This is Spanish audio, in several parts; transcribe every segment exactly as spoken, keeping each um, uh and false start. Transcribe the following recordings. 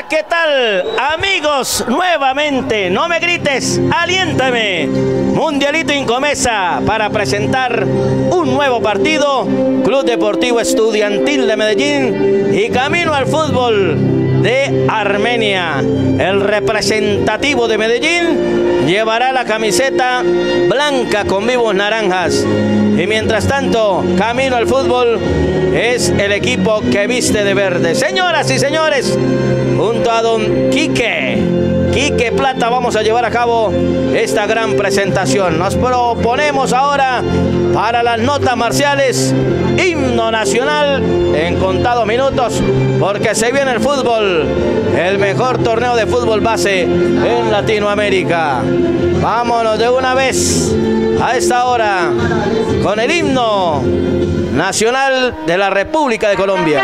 ¿qué tal, amigos? Nuevamente, no me grites, aliéntame. Mundialito Incomesa para presentar un nuevo partido. Club Deportivo Estudiantil de Medellín y camino al fútbol de Armenia. El representativo de Medellín llevará la camiseta blanca con vivos naranjas. Y mientras tanto, camino al fútbol es el equipo que viste de verde. Señoras y señores, junto a don Quique, Quique Plata, vamos a llevar a cabo esta gran presentación. Nos proponemos ahora para las notas marciales, himno nacional en contados minutos, porque se viene el fútbol, el mejor torneo de fútbol base en Latinoamérica. Vámonos de una vez a esta hora con el himno nacional de la República de Colombia.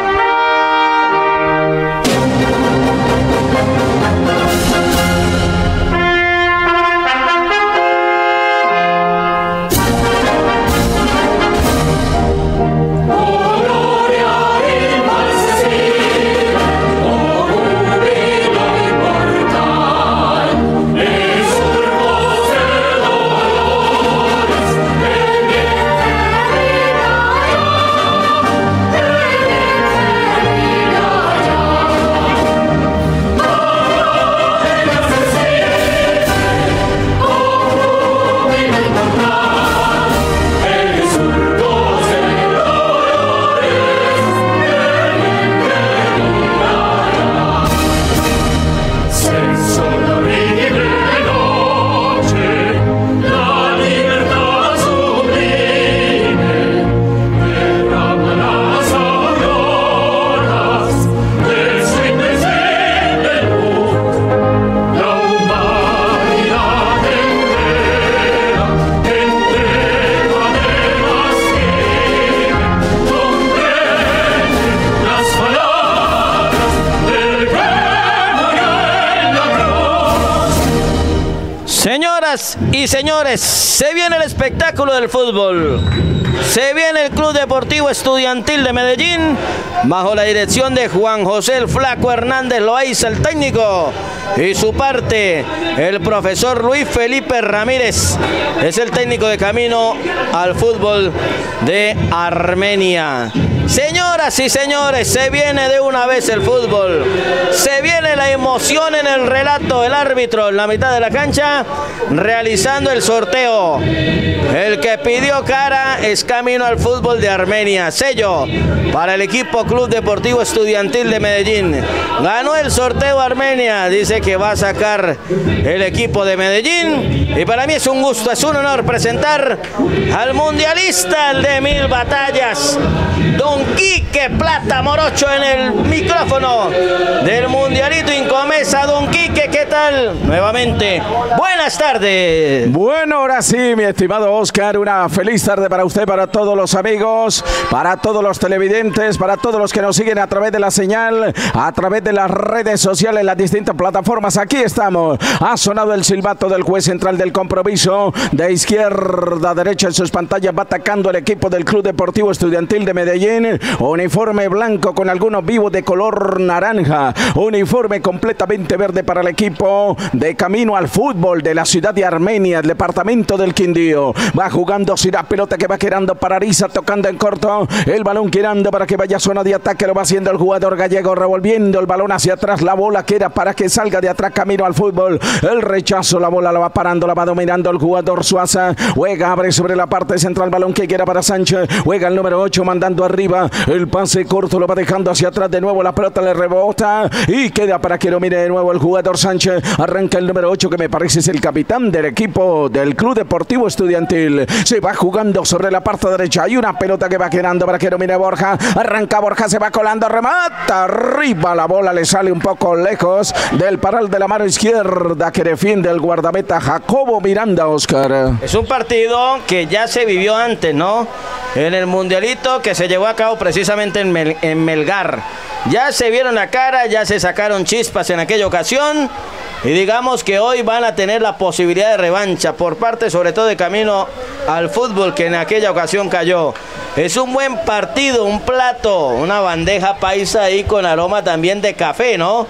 Señoras y señores, se viene el espectáculo del fútbol. Se viene el Club Deportivo Estudiantil de Medellín, bajo la dirección de Juan José el Flaco Hernández Loaiza, el técnico, y su parte, el profesor Luis Felipe Ramírez, es el técnico de camino al fútbol de Armenia. Señoras y señores, se viene de una vez el fútbol, se viene la emoción en el relato, el árbitro en la mitad de la cancha, realizando el sorteo. El que pidió cara es camino al fútbol de Armenia, sello para el equipo Club Deportivo Estudiantil de Medellín. Ganó el sorteo Armenia, dice que va a sacar el equipo de Medellín. Y para mí es un gusto, es un honor presentar al mundialista, el de mil batallas, don Quique Plata Morocho, en el micrófono del Mundialito Incomesa. Don Quique, ¿qué tal? Nuevamente, buenas tardes. Bueno, ahora sí, mi estimado Oscar, una feliz tarde para usted, para todos los amigos, para todos los televidentes, para todos los que nos siguen a través de la señal, a través de las redes sociales, las distintas plataformas. Aquí estamos. Ha sonado el silbato del juez central del compromiso. De izquierda a derecha en sus pantallas va atacando el equipo del Club Deportivo Estudiantil de Medellín. Uniforme blanco con algunos vivos de color naranja. Uniforme completamente verde para el equipo de camino al fútbol de la ciudad de Armenia, el departamento del Quindío. Va jugando si la pelota que va quedando para Ariza, tocando en corto. El balón quedando para que vaya a zona de ataque. Lo va haciendo el jugador gallego, revolviendo el balón hacia atrás. La bola queda para que salga de atrás camino al fútbol. El rechazo, la bola la va parando, la va dominando el jugador Suaza. Juega, abre sobre la parte central. Balón que queda para Sánchez. Juega el número ocho mandando arriba. El pase corto lo va dejando hacia atrás de nuevo. La pelota le rebota y queda para que lo mire de nuevo el jugador Sánchez. Arranca el número ocho, que me parece es el capitán del equipo del Club Deportivo Estudiantil. Se va jugando sobre la parte derecha. Hay una pelota que va quedando para que lo mire Borja. Arranca Borja, se va colando, remata arriba. La bola le sale un poco lejos del paral de la mano izquierda que defiende el guardameta Jacobo Miranda, Oscar. Es un partido que ya se vivió antes, ¿no? En el mundialito que se llevó a cabo precisamente en, Mel en Melgar. Ya se vieron la cara, ya se sacaron chispas en aquella ocasión. Y digamos que hoy van a tener la posibilidad de revancha por parte sobre todo de camino al fútbol que en aquella ocasión cayó. Es un buen partido, un plato, una bandeja paisa ahí con aroma también de café, ¿no?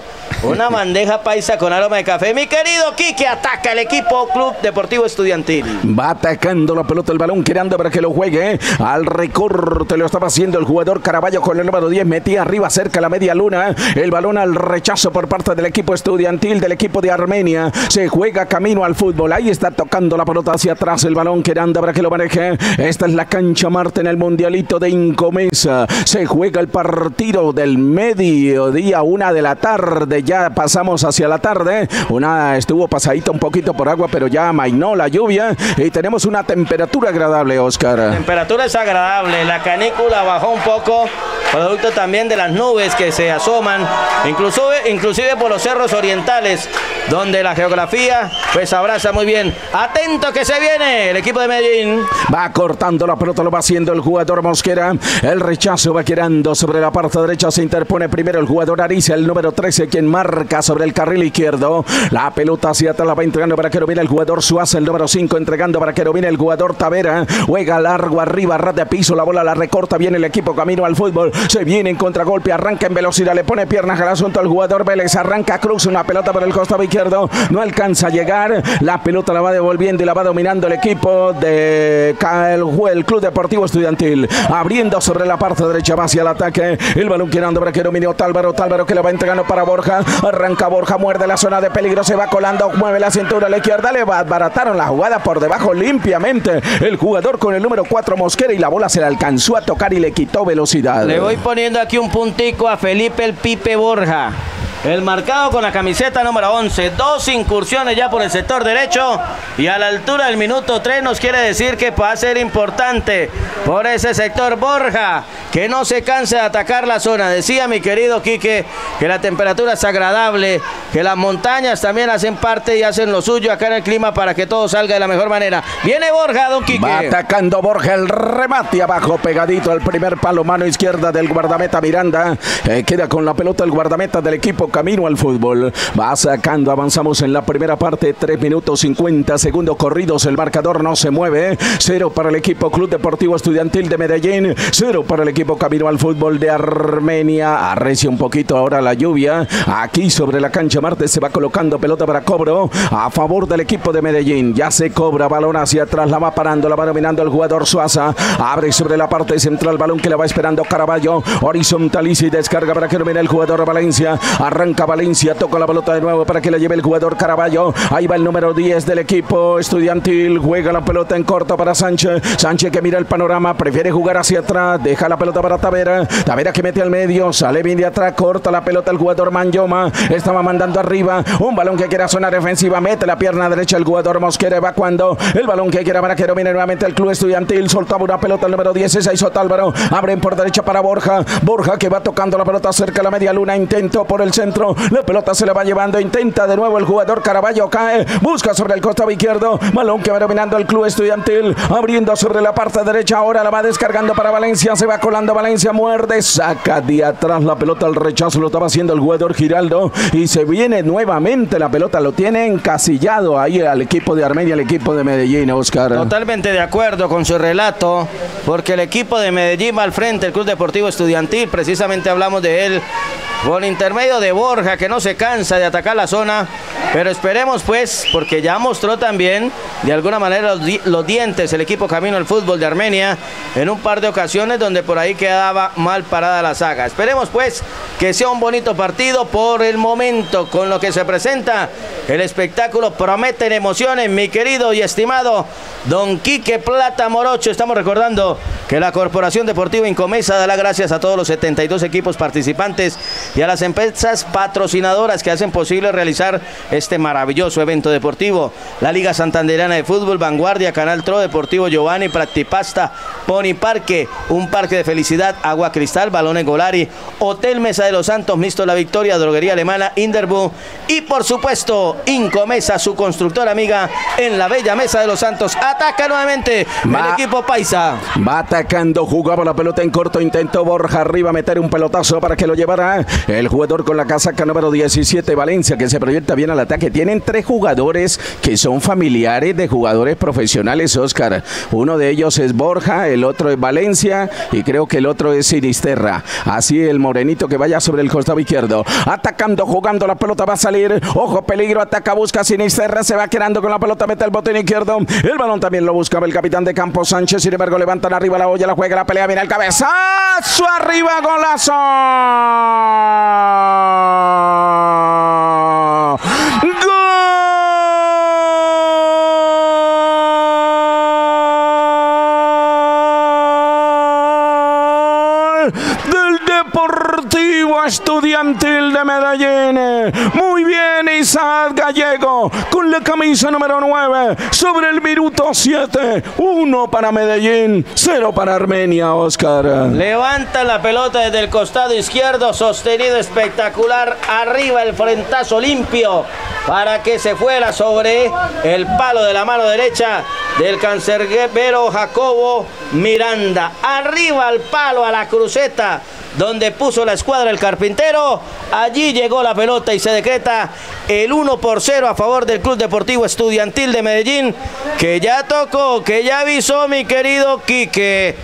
Una bandeja paisa con aroma de café. Mi querido Quique, ataca el equipo Club Deportivo Estudiantil. Va atacando la pelota, el balón quedando para que lo juegue. Al recorte lo estaba haciendo el jugador Caraballo con el número diez. Metía arriba cerca la media luna. El balón al rechazo por parte del equipo estudiantil, del equipo de Armenia. Se juega camino al fútbol. Ahí está tocando la pelota hacia atrás. El balón quedando para que lo maneje. Esta es la cancha Marte en el Mundialito de Incomesa. Se juega el partido del mediodía, una de la tarde. Ya pasamos hacia la tarde. Una estuvo pasadita un poquito por agua, pero ya amainó la lluvia y tenemos una temperatura agradable, Oscar. La temperatura es agradable. La canícula bajó un poco, producto también de las nubes que se asoman, inclusive, inclusive por los cerros orientales, donde la geografía pues abraza muy bien. Atento que se viene el equipo de Medellín. Va cortando la pelota, lo va haciendo el jugador Mosquera. El rechazo va quedando sobre la parte derecha. Se interpone primero el jugador Ariza, el número trece, quien marca sobre el carril izquierdo. La pelota hacia atrás la va entregando para que lo viene el jugador Suaza, el número cinco, entregando para que lo viene el jugador Tavera. Juega largo arriba, ras de piso, la bola la recorta, viene el equipo camino al fútbol. Se viene en contragolpe, arranca en velocidad, le pone piernas al asunto al jugador Vélez. Arranca Cruz, una pelota por el costado izquierdo, no alcanza a llegar. La pelota la va devolviendo y la va dominando el equipo de el, el Club Deportivo Estudiantil. Abriendo sobre la parte derecha, va hacia el ataque. El balón quedando para que domine Otálvaro. Otálvaro que le va entregando para Borja. Arranca Borja, muerde la zona de peligro, se va colando, mueve la cintura a la izquierda, le barataron la jugada por debajo limpiamente. El jugador con el número cuatro, Mosquera, y la bola se le alcanzó a tocar y le quitó velocidad. Le voy poniendo aquí un puntico a Felipe el Pipe Borja. El marcado con la camiseta número once. Dos incursiones ya por el sector derecho. Y a la altura del minuto tres nos quiere decir que va a ser importante por ese sector Borja, que no se canse de atacar la zona. Decía mi querido Quique que la temperatura es agradable, que las montañas también hacen parte y hacen lo suyo acá en el clima para que todo salga de la mejor manera. Viene Borja, don Quique. Va atacando Borja, el remate abajo, pegadito al primer palo, mano izquierda del guardameta Miranda. Eh, queda con la pelota el guardameta del equipo camino al fútbol. Va sacando, avanzamos en la primera parte, tres minutos cincuenta segundos corridos, el marcador no se mueve. Cero para el equipo Club Deportivo Estudiantil de Medellín, cero para el equipo camino al fútbol de Armenia. Arrecia un poquito ahora la lluvia. Aquí sobre la cancha Marte se va colocando pelota para cobro a favor del equipo de Medellín. Ya se cobra, balón hacia atrás, la va parando, la va dominando el jugador Suaza. Abre sobre la parte central, balón que la va esperando Caraballo. Horizontaliza y descarga para que domine el jugador Valencia. Arranca Valencia, toca la pelota de nuevo para que la lleve el jugador Caraballo. Ahí va el número diez del equipo estudiantil. Juega la pelota en corto para Sánchez. Sánchez que mira el panorama, prefiere jugar hacia atrás. Deja la pelota para Tavera. Tavera que mete al medio, sale bien de atrás, corta la pelota el jugador Manyoma. Estaba mandando arriba un balón que quiera zona defensiva. Mete la pierna derecha el jugador Mosquera, evacuando el balón que quiera para que domine nuevamente el club estudiantil. Soltaba una pelota el número dieciséis, Otálvaro. Abren por derecha para Borja. Borja que va tocando la pelota cerca de la media luna. Intento por el centro. La pelota se la va llevando. Intenta de nuevo el jugador Caraballo. Cae. Busca sobre el costado izquierdo. Balón que va dominando el club estudiantil. Abriendo sobre la parte derecha. Ahora la va descargando para Valencia. Se va colando Valencia. Muerde. Saca de atrás la pelota. El rechazo lo estaba haciendo el jugador Giraldo. Y se viene nuevamente la pelota. Lo tiene encasillado ahí al equipo de Armenia, el equipo de Medellín, Oscar. Totalmente de acuerdo con su relato, porque el equipo de Medellín va al frente, el Club Deportivo Estudiantil. Precisamente hablamos de él por intermedio de Borja, que no se cansa de atacar la zona, pero esperemos pues, porque ya mostró también de alguna manera los, di los dientes el equipo camino al fútbol de Armenia en un par de ocasiones donde por ahí quedaba mal parada la saga. Esperemos pues que sea un bonito partido. Por el momento, con lo que se presenta el espectáculo, prometen emociones, mi querido y estimado don Quique Plata Morocho. Estamos recordando que la Corporación Deportiva Incomesa da las gracias a todos los setenta y dos equipos participantes y a las empresas patrocinadoras que hacen posible realizar este maravilloso evento deportivo. La Liga Santandereana de Fútbol, Vanguardia, Canal Tro, Deportivo Giovanni, Practipasta, Pony Parque, un parque de felicidad, Agua Cristal, Balones Golari, Hotel Mesa de los Santos, Mixto La Victoria, Droguería Alemana, Inderbu y por supuesto Incomesa, su constructora amiga en la bella Mesa de los Santos. Ataca nuevamente va, el equipo paisa. Va atacando, jugaba la pelota en corto, intentó Borja arriba meter un pelotazo para que lo llevara el jugador con la casaca número diecisiete, Valencia, que se proyecta bien al ataque. Tienen tres jugadores que son familiares de jugadores profesionales, Oscar. Uno de ellos es Borja, el otro es Valencia y creo que el otro es Sinisterra. Así el morenito que vaya sobre el costado izquierdo. Atacando, jugando, la pelota va a salir. Ojo, peligro, ataca, busca Sinisterra, se va quedando con la pelota, mete el botín izquierdo. El balón también lo buscaba el capitán de campo, Sánchez. Sin embargo, levantan arriba la olla, la juega, la pelea, viene el cabezazo, arriba, golazo. ¡Gol! Del Deportivo Estudiantil de Medellín. Muy bien, Isaac Gallego con la camisa número nueve sobre el minuto siete. uno para Medellín, cero para Armenia, Oscar. Levanta la pelota desde el costado izquierdo, sostenido espectacular. Arriba el frentazo limpio para que se fuera sobre el palo de la mano derecha del cancerbero Jacobo Miranda. Arriba al palo, a la cruceta donde puso la escuadra el carpintero. Allí llegó la pelota y se decreta el uno por cero a favor del Club Deportivo Estudiantil de Medellín, que ya tocó, que ya avisó mi querido Quique.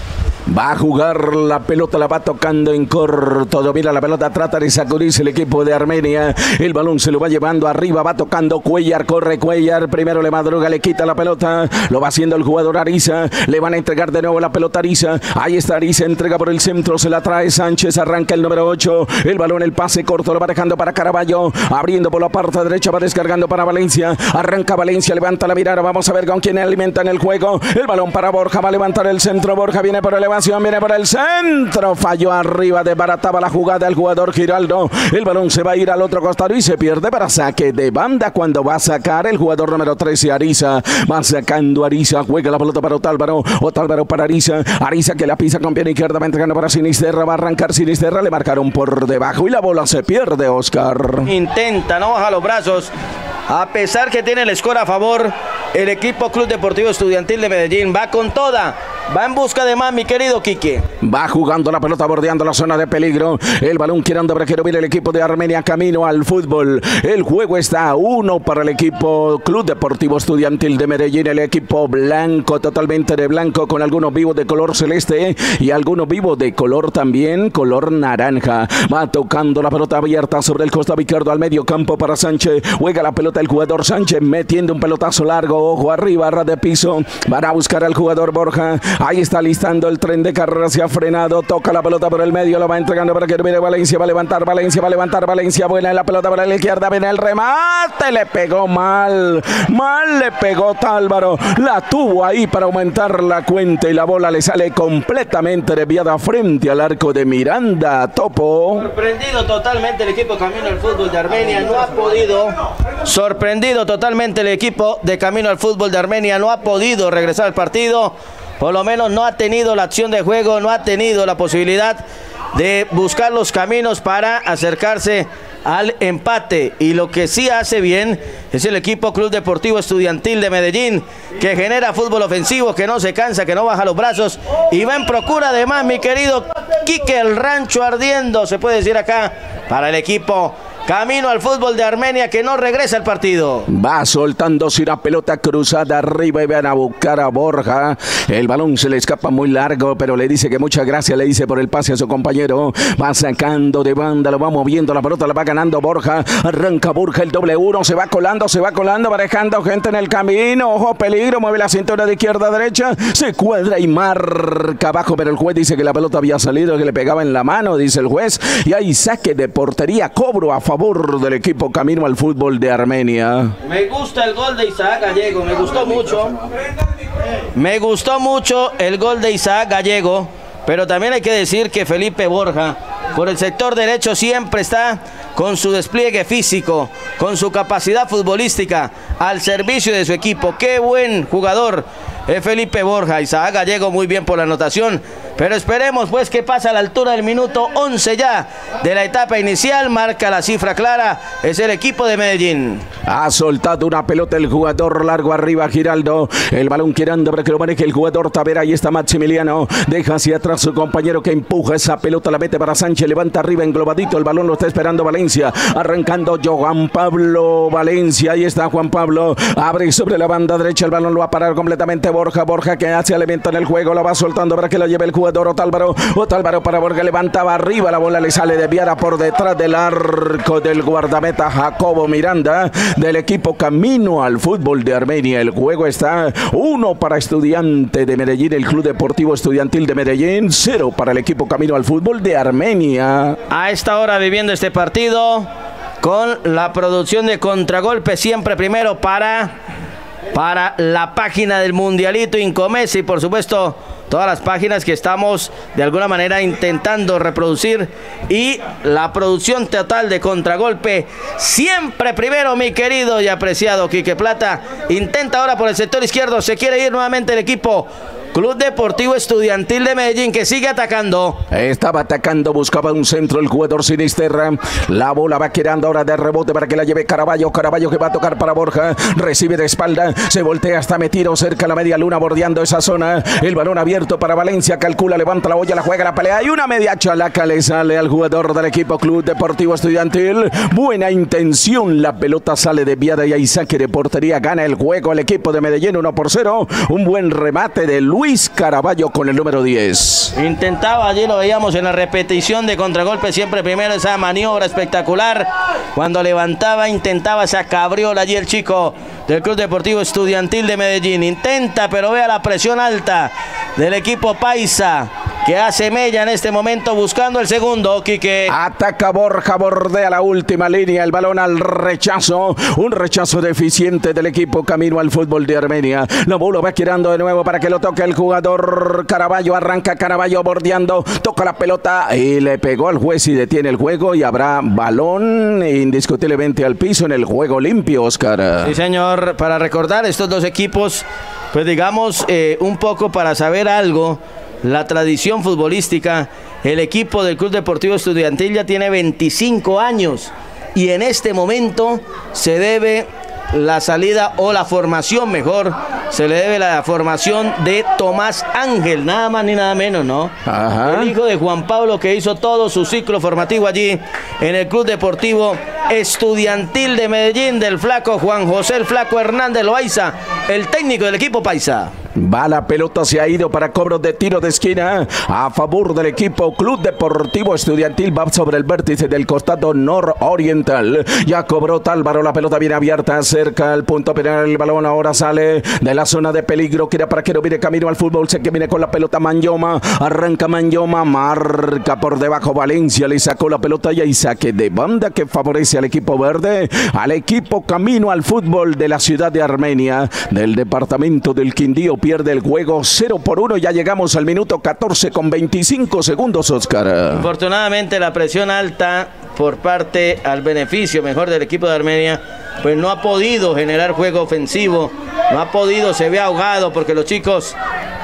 Va a jugar la pelota, la va tocando en corto. Domina la pelota, trata de sacudirse el equipo de Armenia. El balón se lo va llevando arriba, va tocando Cuellar, corre Cuellar. Primero le madruga, le quita la pelota. Lo va haciendo el jugador Ariza. Le van a entregar de nuevo la pelota a Ariza. Ahí está Ariza, entrega por el centro, se la trae Sánchez. Arranca el número ocho. El balón, el pase corto, lo va dejando para Caraballo. Abriendo por la parte derecha, va descargando para Valencia. Arranca Valencia, levanta la mirada. Vamos a ver con quién alimentan el juego. El balón para Borja, va a levantar el centro. Borja viene por el viene por el centro, falló arriba, desbarataba la jugada el jugador Giraldo. El balón se va a ir al otro costado y se pierde para saque de banda cuando va a sacar el jugador número trece, Ariza. Va sacando Ariza, juega la pelota para Otálvaro, Otálvaro para Ariza, Ariza que la pisa con pierna izquierda, va entregando para Sinisterra, va a arrancar Sinisterra, le marcaron por debajo y la bola se pierde, Oscar. Intenta, no baja los brazos, a pesar que tiene el score a favor. El equipo Club Deportivo Estudiantil de Medellín va con toda, va en busca de más, mi querido Quique. Va jugando la pelota, bordeando la zona de peligro. El balón quedando para que viene el equipo de Armenia camino al fútbol. El juego está a uno para el equipo Club Deportivo Estudiantil de Medellín. El equipo blanco, totalmente de blanco, con algunos vivos de color celeste y algunos vivos de color también, color naranja. Va tocando la pelota abierta sobre el costado izquierdo al medio campo para Sánchez. Juega la pelota el jugador Sánchez, metiendo un pelotazo largo. Ojo arriba, ras de piso. Van a buscar al jugador Borja. Ahí está listando el tren de carrera, se ha frenado. Toca la pelota por el medio, lo va entregando para que viene Valencia. Va a levantar Valencia, va a levantar Valencia. Buena en la pelota para la izquierda. Viene el remate. Le pegó mal. Mal le pegó Otálvaro. La tuvo ahí para aumentar la cuenta y la bola le sale completamente desviada frente al arco de Miranda. Topo. Sorprendido totalmente el equipo Camino al Fútbol de Armenia. No ha podido. Sorprendido totalmente el equipo de Camino al Fútbol de Armenia. No ha podido regresar al partido. Por lo menos no ha tenido la acción de juego, no ha tenido la posibilidad de buscar los caminos para acercarse al empate. Y lo que sí hace bien es el equipo Club Deportivo Estudiantil de Medellín, que genera fútbol ofensivo, que no se cansa, que no baja los brazos y va en procura de más, mi querido Quique. El rancho ardiendo, se puede decir acá, para el equipo Camino al Fútbol de Armenia, que no regresa al partido. Va soltándose la pelota cruzada arriba y van a buscar a Borja. El balón se le escapa muy largo, pero le dice que muchas gracias, le dice por el pase a su compañero. Va sacando de banda, lo va moviendo, la pelota la va ganando Borja. Arranca Borja, el doble uno, se va colando, se va colando, va dejando gente en el camino. Ojo, peligro, mueve la cintura de izquierda a derecha, se cuadra y marca abajo, pero el juez dice que la pelota había salido, que le pegaba en la mano, dice el juez. Y ahí saque de portería, cobro a favor favor del equipo Camino al Fútbol de Armenia. Me gusta el gol de Isaac Gallego, me gustó mucho. Me gustó mucho el gol de Isaac Gallego, pero también hay que decir que Felipe Borja, por el sector derecho, siempre está con su despliegue físico, con su capacidad futbolística al servicio de su equipo. Qué buen jugador es Felipe Borja. Isaac Gallego muy bien por la anotación, pero esperemos pues que pasa a la altura del minuto once ya de la etapa inicial. Marca la cifra clara, es el equipo de Medellín. Ha soltado una pelota el jugador largo arriba, Giraldo. El balón girando para que lo maneje el jugador Tavera. Ahí está Maximiliano. Deja hacia atrás su compañero que empuja esa pelota. La mete para Sánchez. Levanta arriba englobadito. El balón lo está esperando Valencia. Arrancando Juan Pablo Valencia. Ahí está Juan Pablo. Abre sobre la banda derecha. El balón lo va a parar completamente Borja. Borja que hace elemento en el juego. Lo va soltando para que lo lleve el jugador Otálvaro. Otálvaro para Borja. Levantaba arriba. La bola le sale de Viara por detrás del arco del guardameta Jacobo Miranda, del equipo Camino al Fútbol de Armenia. El juego está uno para Estudiante de Medellín, el Club Deportivo Estudiantil de Medellín, cero para el equipo Camino al Fútbol de Armenia. A esta hora viviendo este partido con la producción de Contragolpe, siempre primero para, para la página del Mundialito Incomesa y por supuesto todas las páginas que estamos de alguna manera intentando reproducir, y la producción total de Contragolpe siempre primero, mi querido y apreciado Quique Plata. Intenta ahora por el sector izquierdo, se quiere ir nuevamente el equipo Club Deportivo Estudiantil de Medellín, que sigue atacando. Estaba atacando, buscaba un centro el jugador Sinisterra. La bola va quedando ahora de rebote para que la lleve Caraballo. Caraballo que va a tocar para Borja. Recibe de espalda, se voltea, hasta metido cerca a la media luna, bordeando esa zona. El balón abierto para Valencia, calcula, levanta la olla, la juega, la pelea. Y una media chalaca le sale al jugador del equipo Club Deportivo Estudiantil. Buena intención, la pelota sale desviada y hay saque de portería. Gana el juego el equipo de Medellín uno por cero. Un buen remate de Luis Luis Caraballo con el número diez. Intentaba, allí lo veíamos en la repetición de Contragolpe, siempre primero esa maniobra espectacular. Cuando levantaba, intentaba esa cabriola allí el chico del Club Deportivo Estudiantil de Medellín. Intenta, pero vea la presión alta del equipo paisa, que hace mella en este momento buscando el segundo, Quique. Ataca Borja, bordea la última línea, el balón al rechazo, un rechazo deficiente del equipo Camino al Fútbol de Armenia. La bola va girando de nuevo para que lo toque el jugador Caraballo, arranca Caraballo bordeando, toca la pelota y le pegó al juez y detiene el juego, y habrá balón indiscutiblemente al piso en el juego limpio, Oscar. Sí, señor, para recordar estos dos equipos, pues digamos eh, un poco para saber algo, la tradición futbolística. El equipo del Club Deportivo Estudiantil ya tiene veinticinco años y en este momento se debe la salida o la formación, mejor, se le debe la formación de Tomás Ángel, nada más ni nada menos, ¿no? Ajá. El hijo de Juan Pablo, que hizo todo su ciclo formativo allí en el Club Deportivo Estudiantil de Medellín, del flaco Juan José el Flaco Hernández Loaiza, el técnico del equipo paisa. Va la pelota, se ha ido para cobros de tiro de esquina a favor del equipo Club Deportivo Estudiantil. Va sobre el vértice del costado nororiental. Ya cobró Tálvaro, la pelota viene abierta cerca al punto penal. El balón ahora sale de la zona de peligro. Quiere para que no viene camino al fútbol. Sé que viene con la pelota Manyoma. Arranca Manyoma, marca por debajo Valencia. Le sacó la pelota y hay saque de banda que favorece al equipo verde, al equipo Camino al Fútbol de la ciudad de Armenia, del departamento del Quindío. Pierde el juego cero por uno. Ya llegamos al minuto catorce con veinticinco segundos, Oscar. Afortunadamente la presión alta por parte al beneficio mejor del equipo de Armenia, pues no ha podido generar juego ofensivo, no ha podido, se ve ahogado, porque los chicos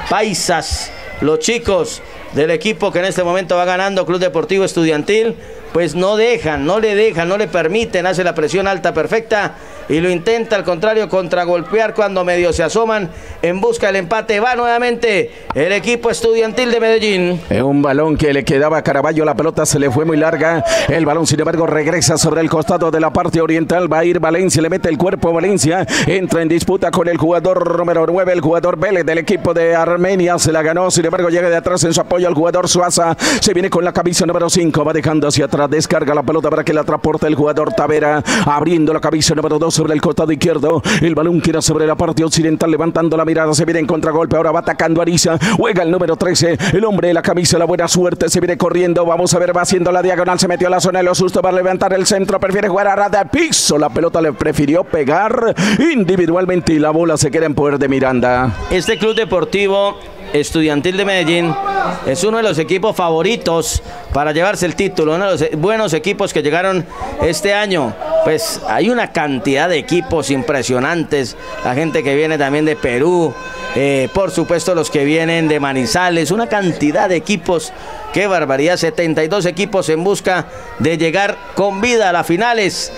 paisas, los chicos del equipo que en este momento va ganando Club Deportivo Estudiantil, pues no dejan, no le dejan, no le permiten, hace la presión alta perfecta y lo intenta al contrario contragolpear cuando medio se asoman en busca del empate. Va nuevamente el equipo Estudiantil de Medellín. Es un balón que le quedaba a Caraballo, la pelota se le fue muy larga, el balón sin embargo regresa sobre el costado de la parte oriental, va a ir Valencia, le mete el cuerpo Valencia, entra en disputa con el jugador número nueve, el jugador Vélez del equipo de Armenia, se la ganó, sin embargo llega de atrás en su apoyo al jugador Suaza, se viene con la camisa número cinco, va dejando hacia atrás, descarga la pelota para que la transporte el jugador Tavera, abriendo la camisa número dos sobre el costado izquierdo, el balón queda sobre la parte occidental, levantando la mirada, se viene en contragolpe, ahora va atacando Ariza, juega el número trece, el hombre de la camisa, la buena suerte, se viene corriendo, vamos a ver, va haciendo la diagonal, se metió a la zona de los sustos para levantar el centro, prefiere jugar a ras de piso, la pelota le prefirió pegar individualmente y la bola se queda en poder de Miranda. Este Club Deportivo Estudiantil de Medellín es uno de los equipos favoritos para llevarse el título, uno de los buenos equipos que llegaron este año pues hay una cantidad de equipos impresionantes, la gente que viene también de Perú, eh, por supuesto los que vienen de Manizales, una cantidad de equipos, qué barbaridad, setenta y dos equipos en busca de llegar con vida a las finales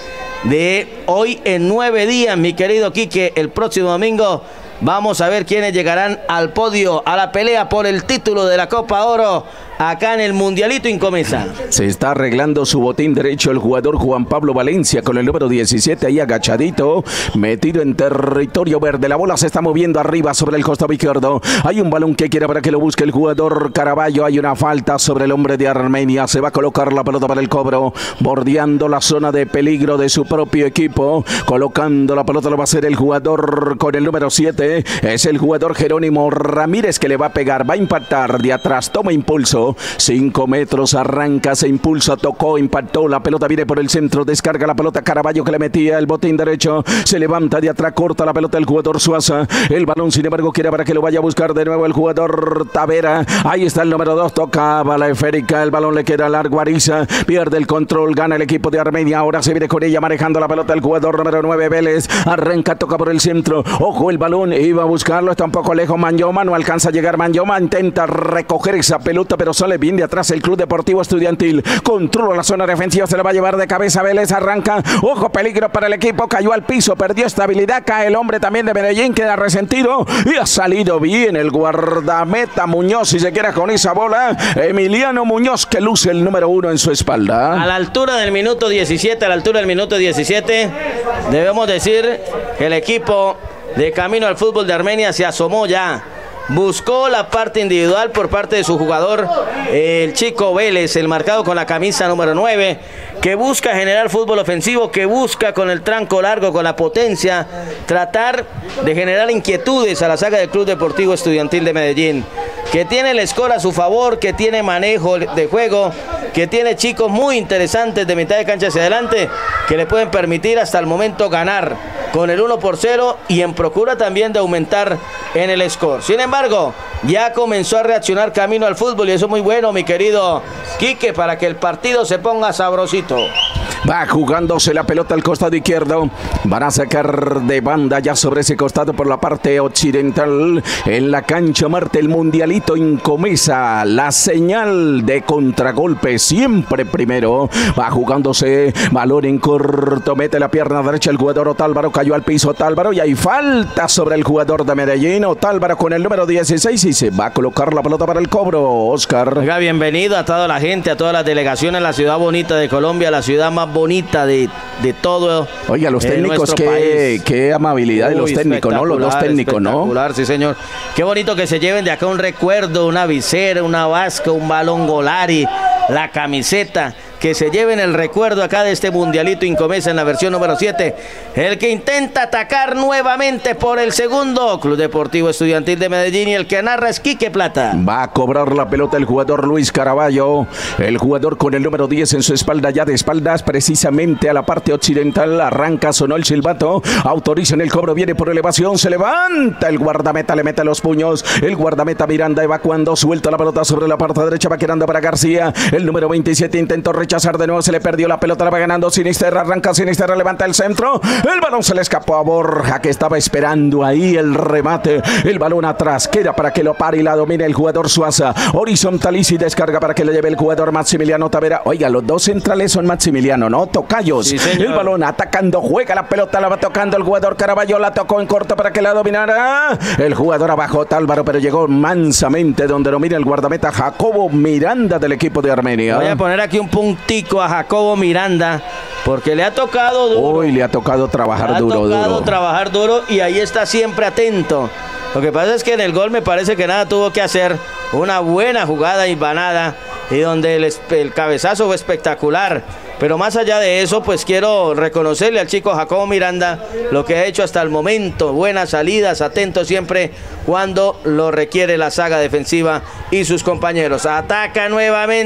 de hoy en nueve días, mi querido Quique. El próximo domingo vamos a ver quiénes llegarán al podio, a la pelea por el título de la Copa Oro, acá en el Mundialito Incomesa. Se está arreglando su botín derecho el jugador Juan Pablo Valencia con el número diecisiete ahí agachadito, metido en territorio verde. La bola se está moviendo arriba sobre el costado izquierdo. Hay un balón que quiere para que lo busque el jugador Caraballo. Hay una falta sobre el hombre de Armenia. Se va a colocar la pelota para el cobro, bordeando la zona de peligro de su propio equipo. Colocando la pelota lo va a hacer el jugador con el número siete. Es el jugador Jerónimo Ramírez que le va a pegar. Va a impactar de atrás. Toma impulso. Cinco metros, arranca, se impulsa, tocó, impactó, la pelota viene por el centro, descarga la pelota Caraballo que le metía el botín derecho, se levanta de atrás, corta la pelota el jugador Suaza, el balón sin embargo quiere para que lo vaya a buscar de nuevo el jugador Tavera, ahí está el número dos, tocaba la esférica, el balón le queda largo a Ariza, pierde el control, gana el equipo de Armenia, ahora se viene con ella manejando la pelota el jugador número nueve Vélez, arranca, toca por el centro, ojo el balón, iba a buscarlo, está un poco lejos Manyoma, no alcanza a llegar Manyoma, intenta recoger esa pelota pero sale bien de atrás el Club Deportivo Estudiantil, controla la zona defensiva, se la va a llevar de cabeza Vélez, arranca, ojo, peligro para el equipo, cayó al piso, perdió estabilidad, cae el hombre también de Medellín, queda resentido y ha salido bien el guardameta Muñoz, si se quiere con esa bola, Emiliano Muñoz que luce el número uno en su espalda. A la altura del minuto diecisiete, a la altura del minuto diecisiete, debemos decir que el equipo de Camino al Fútbol de Armenia se asomó ya. Buscó la parte individual por parte de su jugador, el chico Vélez, el marcado con la camisa número nueve, que busca generar fútbol ofensivo, que busca con el tranco largo, con la potencia, tratar de generar inquietudes a la saga del Club Deportivo Estudiantil de Medellín, que tiene el score a su favor, que tiene manejo de juego, que tiene chicos muy interesantes de mitad de cancha hacia adelante, que le pueden permitir hasta el momento ganar con el uno por cero y en procura también de aumentar en el score. Sin embargo, ya comenzó a reaccionar Camino al Fútbol y eso es muy bueno, mi querido Quique, para que el partido se ponga sabrosito. Va jugándose la pelota al costado izquierdo. Van a sacar de banda ya sobre ese costado por la parte occidental. En la cancha Marte, el Mundialito Incomesa. La señal de contragolpe siempre primero. Va jugándose balón en corto. Mete la pierna derecha el jugador Otálvaro. Cayó al piso Otálvaro y hay falta sobre el jugador de Medellín. Otálvaro con el número dieciséis y se va a colocar la pelota para el cobro. Oscar. Oiga, bienvenido a toda la gente, a todas las delegaciones, la ciudad bonita de Colombia, la ciudad más bonita de, de todo. Oiga, los técnicos, qué, qué amabilidad de los técnicos, ¿no? Los dos técnicos, ¿no? Sí, señor. Qué bonito que se lleven de acá un recuerdo, una visera, una vasca, un balón Golari, la camiseta. Que se lleven el recuerdo acá de este Mundialito Incomesa en la versión número siete. El que intenta atacar nuevamente por el segundo, Club Deportivo Estudiantil de Medellín, y el que narra es Quique Plata. Va a cobrar la pelota el jugador Luis Caraballo, el jugador con el número diez en su espalda, ya de espaldas precisamente a la parte occidental. Arranca, sonó el silbato, autorizan el cobro, viene por elevación, se levanta el guardameta, le mete los puños, el guardameta Miranda evacuando, suelta la pelota sobre la parte derecha, va quedando para García, el número veintisiete intentó rechazar de nuevo, se le perdió la pelota, la va ganando Sinisterra, arranca Sinisterra, levanta el centro, el balón se le escapó a Borja que estaba esperando ahí el remate, el balón atrás, queda para que lo pare y la domine el jugador Suaza, horizontal y descarga para que le lleve el jugador Maximiliano Tavera. Oiga, los dos centrales son Maximiliano, ¿no? Tocayos, sí, el balón atacando, juega la pelota, la va tocando el jugador Caraballo, la tocó en corto para que la dominara el jugador abajo Tálvaro, pero llegó mansamente donde domina el guardameta Jacobo Miranda del equipo de Armenia. Voy a poner aquí un puntito a Jacobo Miranda porque le ha tocado duro. Hoy le ha tocado trabajar le ha duro, tocado duro. trabajar duro y ahí está siempre atento. Lo que pasa es que en el gol me parece que nada tuvo que hacer. Una buena jugada hilvanada y donde el, el cabezazo fue espectacular. Pero más allá de eso, pues quiero reconocerle al chico Jacobo Miranda lo que ha hecho hasta el momento. Buenas salidas, atento siempre cuando lo requiere la saga defensiva y sus compañeros. Ataca nuevamente. Ojo. Estudiantil que no para. Atacando, bordeando, Sinisterra.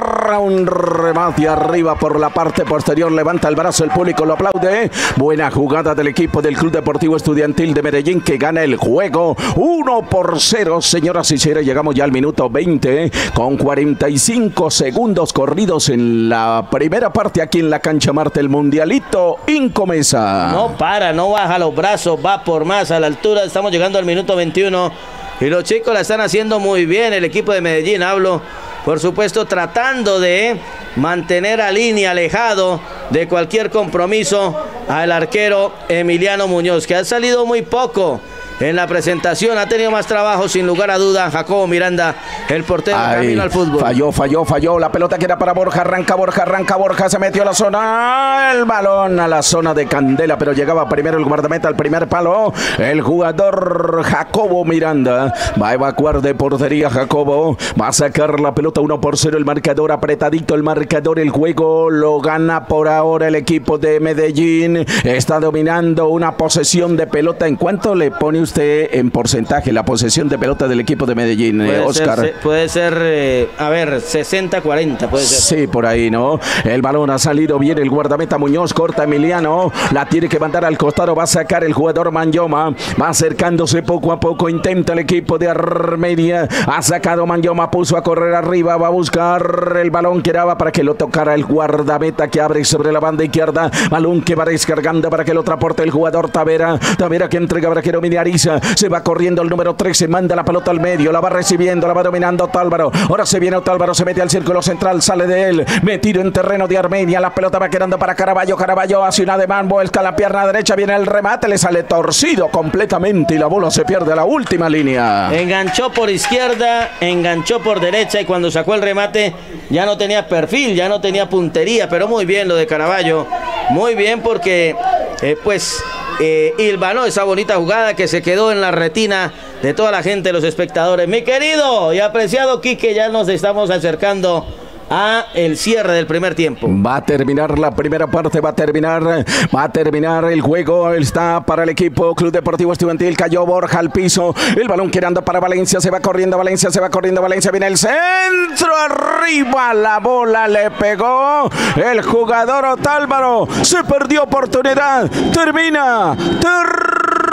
un remate arriba por la parte posterior, levanta el brazo, el público lo aplaude. Buena jugada del equipo del Club Deportivo Estudiantil de Medellín, que gana el juego uno por cero, señoras y señores. Llegamos ya al minuto veinte con cuarenta y cinco segundos corridos en la primera parte aquí en la cancha Marte. El Mundialito Incomesa no para, no baja los brazos, va por más a la altura. Estamos llegando al minuto veintiuno y los chicos la están haciendo muy bien. El equipo de Medellín, hablo por supuesto tratando de mantener a línea, alejado de cualquier compromiso al arquero Emiliano Muñoz, que ha salido muy poco en la presentación. Ha tenido más trabajo sin lugar a duda Jacobo Miranda, el portero. Ay, camino al fútbol. Falló, falló, falló. La pelota que era para Borja. Arranca Borja, arranca Borja. Se metió a la zona. El balón a la zona de Candela, pero llegaba primero el guardameta al primer palo. El jugador Jacobo Miranda va a evacuar de portería. Jacobo va a sacar la pelota uno por cero. El marcador apretadito. El marcador, el juego lo gana por ahora el equipo de Medellín. Está dominando una posesión de pelota. ¿En cuánto le pone usted en porcentaje la posesión de pelota del equipo de Medellín, puede Oscar? Ser, puede ser, eh, a ver, sesenta cuarenta puede ser. Sí, por ahí, ¿no? El balón ha salido bien, el guardameta Muñoz, corta Emiliano, la tiene que mandar al costado, va a sacar el jugador Manyoma, va acercándose poco a poco, intenta el equipo de Armenia, ha sacado Manyoma, puso a correr arriba, va a buscar el balón que daba para que lo tocara el guardameta, que abre sobre la banda izquierda, balón que va descargando para que lo transporte el jugador Tavera, Tavera que entrega para que domine Ariza. Se va corriendo el número trece, manda la pelota al medio, la va recibiendo, la va dominando Otálvaro. Ahora se viene Otálvaro, se mete al círculo central, sale de él, metido en terreno de Armenia. La pelota va quedando para Caraballo. Caraballo hace un ademán, vuelta a la pierna derecha, viene el remate, le sale torcido completamente y la bola se pierde a la última línea. Enganchó por izquierda, enganchó por derecha y cuando sacó el remate ya no tenía perfil, ya no tenía puntería, pero muy bien lo de Caraballo. Muy bien porque eh, pues eh, hilvanó esa bonita jugada que se quedó en la retina de toda la gente, los espectadores. Mi querido y apreciado Quique, ya nos estamos acercando a el cierre del primer tiempo. Va a terminar la primera parte, va a terminar, va a terminar el juego. Está para el equipo Club Deportivo Estudiantil. Cayó Borja al piso. El balón que anda para Valencia. Se va corriendo Valencia, se va corriendo Valencia. Viene el centro arriba. La bola le pegó el jugador Otálvaro. Se perdió oportunidad. Termina. Termina.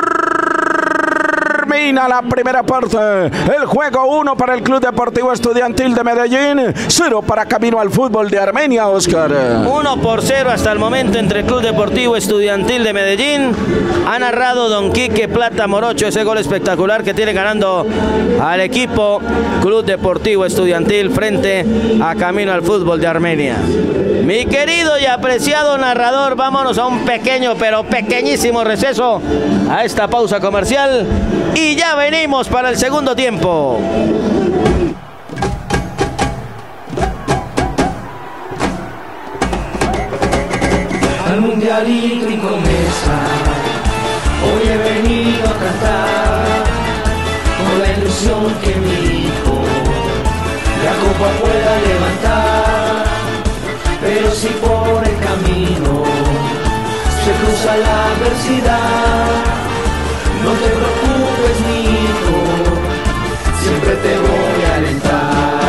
Termina la primera parte. El juego uno para el Club Deportivo Estudiantil de Medellín, cero para Camino al Fútbol de Armenia, Oscar. uno por cero hasta el momento entre el Club Deportivo Estudiantil de Medellín. Ha narrado don Quique Plata Morocho ese gol espectacular que tiene ganando al equipo Club Deportivo Estudiantil frente a Camino al Fútbol de Armenia. Mi querido y apreciado narrador, vámonos a un pequeño, pero pequeñísimo receso, a esta pausa comercial. Y ya venimos para el segundo tiempo. Al Mundialito Incomesa, hoy he venido a cantar, con la ilusión que mi hijo la copa pueda levantar. Pero si por el camino se cruza la adversidad, no te preocupes, mi hijo, siempre te voy a alentar.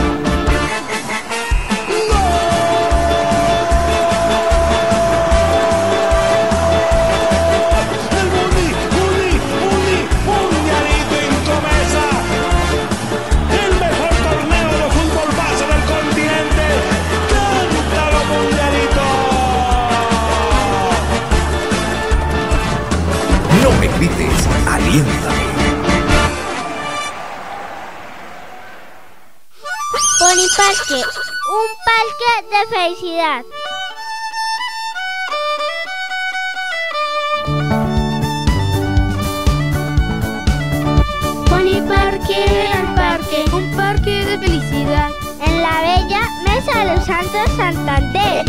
El Mundi, Mundi, Mundi, Mundialito Incomesa, el mejor torneo de fútbol base del continente. ¡Cántalo, Mundialito! No me grites, aliéntame. Poniparque, un parque de felicidad. Poniparque, el parque, un parque de felicidad. En la bella Mesa de los Santos Santander.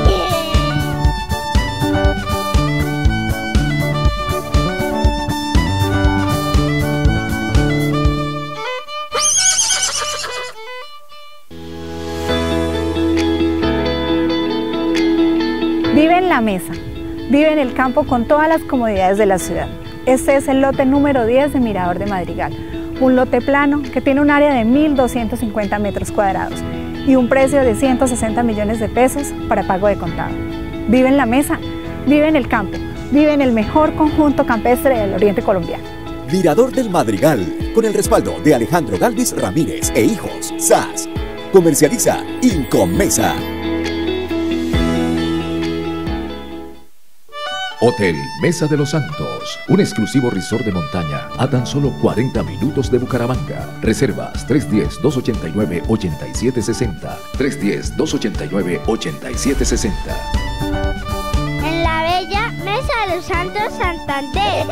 Vive en la mesa, vive en el campo con todas las comodidades de la ciudad. Este es el lote número diez de Mirador de Madrigal, un lote plano que tiene un área de mil doscientos cincuenta metros cuadrados y un precio de ciento sesenta millones de pesos para pago de contado. Vive en la mesa, vive en el campo, vive en el mejor conjunto campestre del oriente colombiano. Mirador del Madrigal, con el respaldo de Alejandro Galvis Ramírez e Hijos, S A S. Comercializa Incomesa. Hotel Mesa de los Santos, un exclusivo resort de montaña a tan solo cuarenta minutos de Bucaramanga. Reservas tres uno cero, dos ocho nueve, ocho siete seis cero, tres uno cero, dos ocho nueve, ocho siete seis cero. En la bella Mesa de los Santos Santander.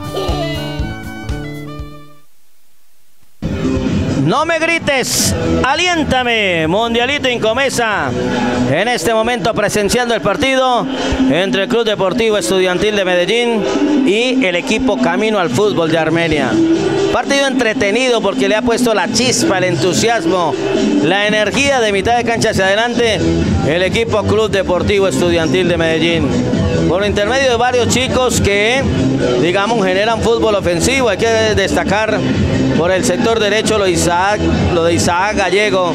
No me grites, aliéntame, Mundialito Incomesa. En este momento presenciando el partido entre el Club Deportivo Estudiantil de Medellín y el equipo Camino al Fútbol de Armenia. Partido entretenido porque le ha puesto la chispa, el entusiasmo, la energía de mitad de cancha hacia adelante el equipo Club Deportivo Estudiantil de Medellín. Por intermedio de varios chicos que, digamos, generan fútbol ofensivo. Hay que destacar por el sector derecho lo, Isaac, lo de Isaac Gallego,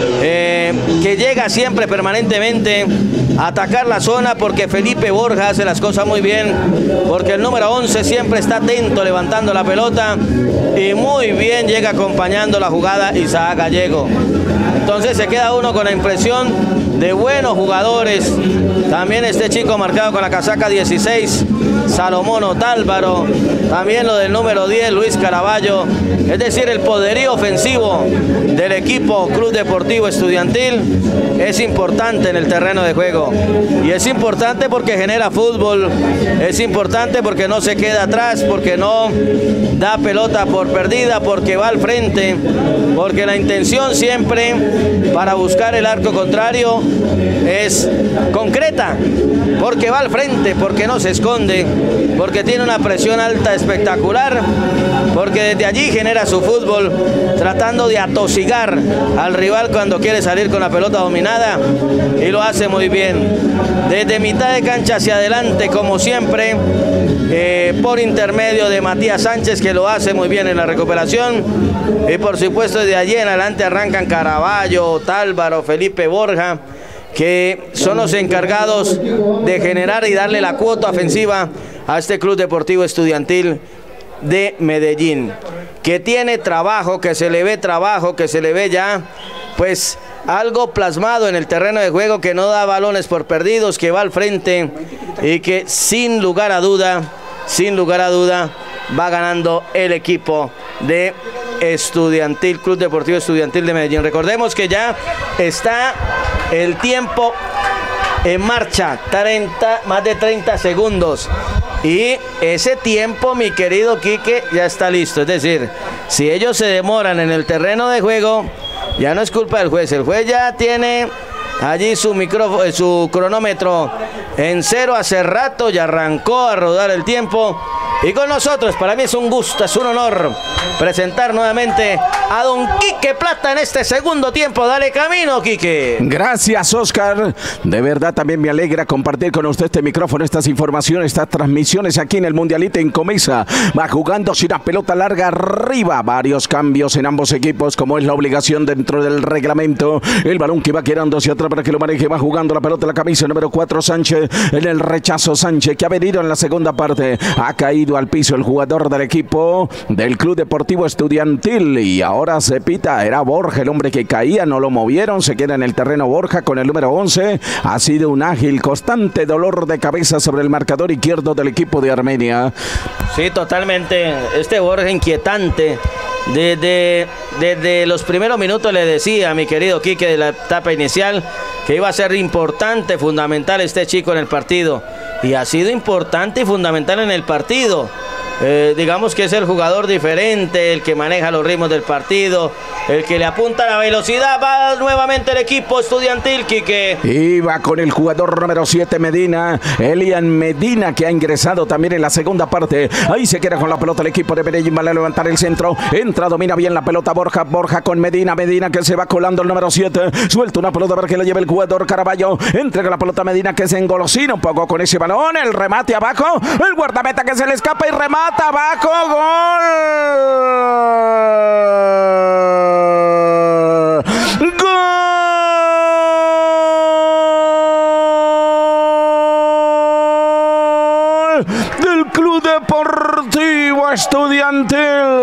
eh, que llega siempre permanentemente a atacar la zona porque Felipe Borja hace las cosas muy bien, porque el número once siempre está atento levantando la pelota y muy bien llega acompañando la jugada Isaac Gallego. Entonces se queda uno con la impresión de buenos jugadores. También este chico marcado con la casaca dieciséis, Salomón Otálvaro. También lo del número diez, Luis Caraballo. Es decir, el poderío ofensivo del equipo Club Deportivo Estudiantil es importante en el terreno de juego. Y es importante porque genera fútbol. Es importante porque no se queda atrás, porque no da pelota por perdida, porque va al frente, porque la intención siempre para buscar el arco contrario es concreta, porque va al frente, porque no se esconde, porque tiene una presión alta espectacular, porque desde allí genera su fútbol, tratando de atosigar al rival cuando quiere salir con la pelota dominada, y lo hace muy bien. Desde mitad de cancha hacia adelante, como siempre, eh, por intermedio de Matías Sánchez, que lo hace muy bien en la recuperación, y por supuesto de allí en adelante arrancan Caraballo, Otálvaro, Felipe Borja, que son los encargados de generar y darle la cuota ofensiva a este Club Deportivo Estudiantil de Medellín, que tiene trabajo, que se le ve trabajo, que se le ve ya pues algo plasmado en el terreno de juego, que no da balones por perdidos, que va al frente y que sin lugar a duda, sin lugar a duda va ganando el equipo de Estudiantil, Club Deportivo Estudiantil de Medellín. Recordemos que ya está el tiempo en marcha, treinta, más de treinta segundos. Y ese tiempo, mi querido Quique, ya está listo. Es decir, si ellos se demoran en el terreno de juego, ya no es culpa del juez. El juez ya tiene allí su micrófono, su cronómetro en cero hace rato, ya arrancó a rodar el tiempo. Y con nosotros, para mí es un gusto, es un honor presentar nuevamente a don Quique Plata en este segundo tiempo. Dale camino, Quique. Gracias, Oscar. De verdad también me alegra compartir con usted este micrófono, estas informaciones, estas transmisiones aquí en el Mundialito Incomesa. Va jugando sin la pelota larga arriba. Varios cambios en ambos equipos, como es la obligación dentro del reglamento. El balón que va quedando hacia atrás para que lo maneje. Va jugando la pelota, la camisa número cuatro, Sánchez. En el rechazo, Sánchez, que ha venido en la segunda parte. Ha caído al piso el jugador del equipo del Club Deportivo Estudiantil y ahora se pita, era Borja el hombre que caía, no lo movieron, se queda en el terreno Borja con el número once. Ha sido un ágil, constante dolor de cabeza sobre el marcador izquierdo del equipo de Armenia. Sí, totalmente, este Borja inquietante. Desde, desde los primeros minutos le decía a mi querido Quique de la etapa inicial que iba a ser importante, fundamental este chico en el partido. Y ha sido importante y fundamental en el partido. Eh, digamos que es el jugador diferente, el que maneja los ritmos del partido, el que le apunta la velocidad. Va nuevamente el equipo estudiantil, Quique. Y va con el jugador número siete, Medina, Elian Medina, que ha ingresado también en la segunda parte. Ahí se queda con la pelota el equipo de Medellín, vale a levantar el centro, entra, domina bien la pelota Borja, Borja con Medina, Medina que se va colando el número siete, suelta una pelota para que la lleve el jugador Caraballo, entrega la pelota a Medina que se engolosina un poco con ese balón, el remate abajo, el guardameta que se le escapa y remata abajo, gol. ¡Gol! Estudiantil.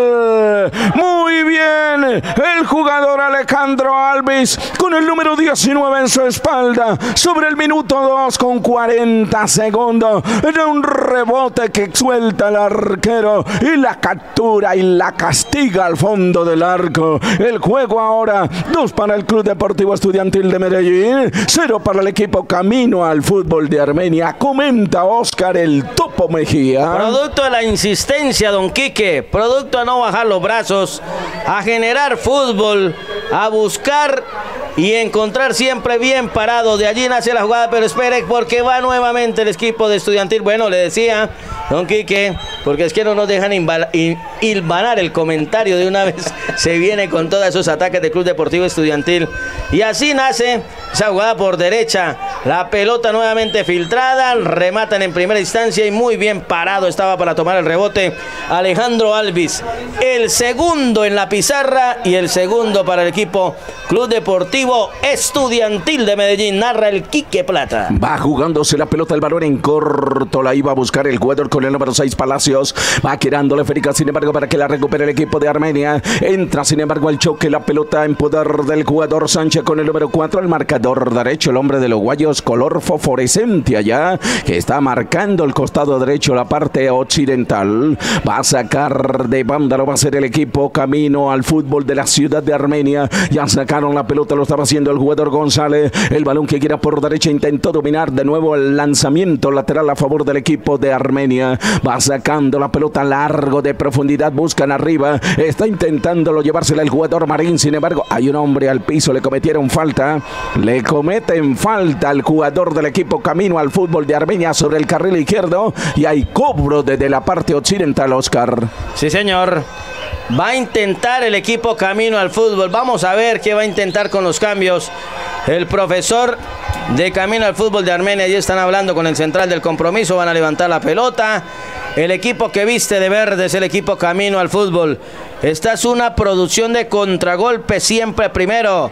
Muy bien, el jugador Alejandro Alvis con el número diecinueve en su espalda, sobre el minuto dos con cuarenta segundos, en un rebote que suelta el arquero y la captura y la castiga al fondo del arco. El juego ahora, dos para el Club Deportivo Estudiantil de Medellín, cero para el equipo Camino al Fútbol de Armenia. Comenta Oscar el Topo Mejía. Producto de la insistencia, don Quique, producto a no bajar los brazos, a generar fútbol, a buscar y encontrar siempre bien parado. De allí nace la jugada, pero espere, porque va nuevamente el equipo de Estudiantil. Bueno, le decía don Quique, porque es que no nos dejan hilvanar el comentario de una vez. Se viene con todos esos ataques del Club Deportivo Estudiantil. Y así nace esa jugada por derecha. La pelota nuevamente filtrada, rematan en primera instancia y muy bien parado estaba para tomar el rebote Alejandro Alvis. El segundo en la pizarra y el segundo para el equipo Club Deportivo Estudiantil de Medellín. Narra el Quique Plata. Va jugándose la pelota, el balón en corto, la iba a buscar el jugador con el número seis Palacios. Va quirándole Férica, sin embargo, para que la recupere el equipo de Armenia. Entra, sin embargo, al choque, la pelota en poder del jugador Sánchez con el número cuatro, el marcador derecho, el hombre de los guayos, color fosforescente allá, que está marcando el costado derecho, la parte occidental. Va a sacar de banda, lo va a hacer el equipo Camino al Fútbol de la ciudad de Armenia. Ya sacaron la pelota, lo estaba haciendo el jugador González. El balón que quiera por derecha, intentó dominar de nuevo el lanzamiento lateral a favor del equipo de Armenia. Va sacando la pelota largo de profundidad, buscan arriba, está intentándolo llevársela el jugador Marín. Sin embargo, hay un hombre al piso, le cometieron falta, le cometen falta al jugador del equipo Camino al Fútbol de Armenia sobre el carril izquierdo y hay cobro desde la parte occidental, Oscar. Sí, señor. Va a intentar el equipo Camino al Fútbol. Vamos a ver qué va a intentar con los cambios el profesor de Camino al Fútbol de Armenia. Allí están hablando con el central del compromiso. Van a levantar la pelota. El equipo que viste de verde es el equipo Camino al Fútbol. Esta es una producción de Contragolpe, siempre primero.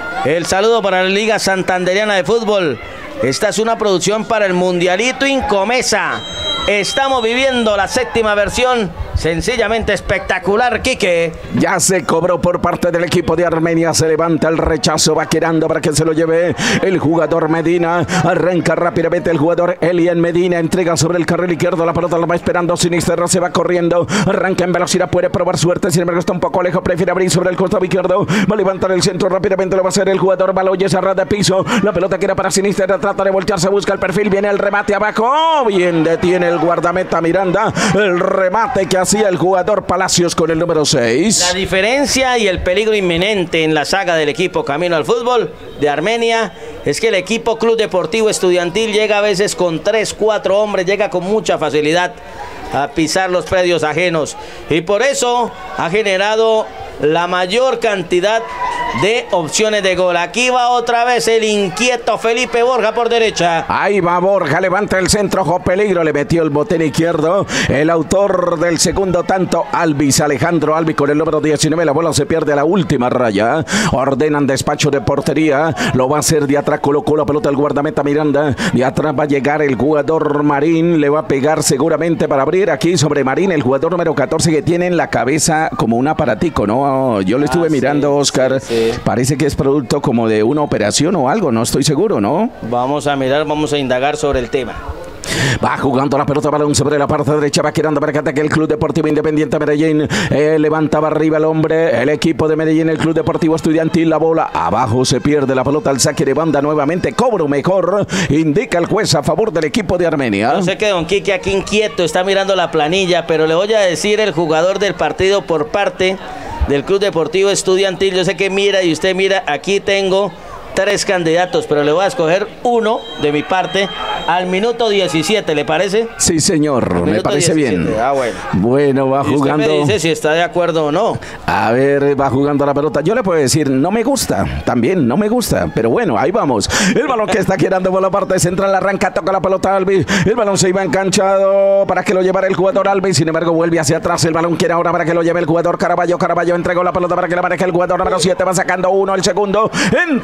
El saludo para la Liga Santanderiana de Fútbol. Esta es una producción para el Mundialito Incomesa. Estamos viviendo la séptima versión, sencillamente espectacular, Quique. Ya se cobró por parte del equipo de Armenia, se levanta el rechazo, va quedando para que se lo lleve el jugador Medina. Arranca rápidamente el jugador Elian Medina, entrega sobre el carril izquierdo, la pelota la va esperando Sinisterra, se va corriendo, arranca en velocidad, puede probar suerte, sin embargo está un poco lejos, prefiere abrir sobre el costado izquierdo, va a levantar el centro rápidamente, lo va a hacer el jugador Baloyes a ras de piso, la pelota queda para Sinisterra, trata de voltearse, busca el perfil, viene el remate abajo, bien detiene el guardameta Miranda, el remate que hacía el jugador Palacios con el número seis. La diferencia y el peligro inminente en la saga del equipo Camino al Fútbol de Armenia es que el equipo Club Deportivo Estudiantil llega a veces con tres, cuatro hombres, llega con mucha facilidad a pisar los predios ajenos y por eso ha generado la mayor cantidad de opciones de gol. Aquí va otra vez el inquieto Felipe Borja por derecha. Ahí va Borja, levanta el centro, ojo peligro, le metió el botén izquierdo. El autor del segundo tanto, Alvis, Alejandro Alvis con el número diecinueve. La bola se pierde a la última raya. Ordenan despacho de portería. Lo va a hacer de atrás, colocó la pelota el guardameta Miranda. De atrás va a llegar el jugador Marín. Le va a pegar seguramente para abrir aquí sobre Marín, el jugador número catorce que tiene en la cabeza como un aparatico, ¿no? Yo le estuve ah, mirando, sí, Oscar. Sí, sí. Parece que es producto como de una operación o algo, no estoy seguro, ¿no? Vamos a mirar, vamos a indagar sobre el tema. Va jugando la pelota, balón sobre la parte derecha, va quedando para que ataque el Club Deportivo Independiente Medellín. Eh, levantaba arriba el hombre, el equipo de Medellín, el Club Deportivo Estudiantil, la bola abajo, se pierde la pelota, al saque de banda nuevamente, cobro mejor, indica el juez a favor del equipo de Armenia. No sé que don Quique aquí inquieto, está mirando la planilla, pero le voy a decir el jugador del partido por parte del Club Deportivo Estudiantil. Yo sé que mira y usted mira, aquí tengo tres candidatos, pero le voy a escoger uno de mi parte al minuto diecisiete, ¿le parece? Sí, señor, me parece diecisiete. Bien. Ah, bueno. Bueno, va y jugando. Usted me dice si está de acuerdo o no. A ver, va jugando la pelota. Yo le puedo decir, no me gusta, también no me gusta, pero bueno, ahí vamos. El balón que está girando por la parte central, arranca, toca la pelota Alvis. El balón se iba enganchado para que lo llevara el jugador Alvis, sin embargo vuelve hacia atrás. El balón quiere ahora para que lo lleve el jugador Caraballo. Caraballo entregó la pelota para que la maneje el jugador número siete, va sacando uno, el segundo. Entra, choca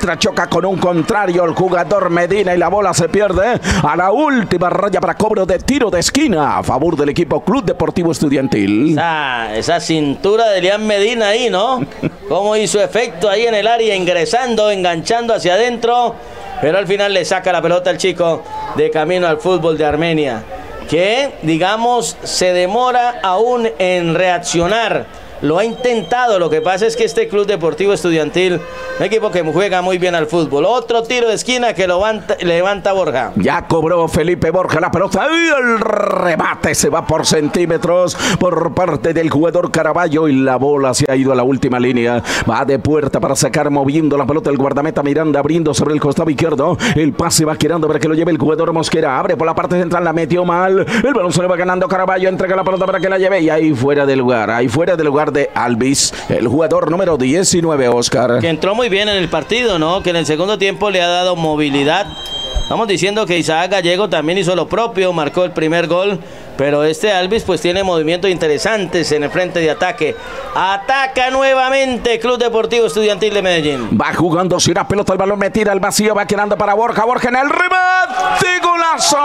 toca con un contrario el jugador Medina y la bola se pierde a la última raya para cobro de tiro de esquina a favor del equipo Club Deportivo Estudiantil. Esa, esa cintura de Elian Medina ahí, ¿no? Cómo hizo efecto ahí en el área, ingresando, enganchando hacia adentro, pero al final le saca la pelota al chico de camino al fútbol de Armenia, que, digamos, se demora aún en reaccionar. Lo ha intentado, lo que pasa es que este Club Deportivo Estudiantil, un equipo que juega muy bien al fútbol. Otro tiro de esquina que lo levanta, levanta Borja. Ya cobró Felipe Borja la pelota y el remate se va por centímetros por parte del jugador Caraballo y la bola se ha ido a la última línea. Va de puerta para sacar, moviendo la pelota el guardameta Miranda, abriendo sobre el costado izquierdo. El pase va girando para que lo lleve el jugador Mosquera. Abre por la parte central, la metió mal. El balón se le va ganando Caraballo, entrega la pelota para que la lleve y ahí fuera del lugar, ahí fuera del lugar de Alvis, el jugador número diecinueve, Oscar. Que entró muy bien en el partido, ¿no? Que en el segundo tiempo le ha dado movilidad. Estamos diciendo que Isaac Gallego también hizo lo propio, marcó el primer gol, pero este Alvis pues tiene movimientos interesantes en el frente de ataque. Ataca nuevamente Club Deportivo Estudiantil de Medellín. Va jugando sin la pelota, el balón me tira al vacío, va quedando para Borja, Borja en el remate, golazo.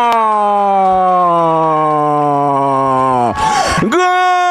¡Gol!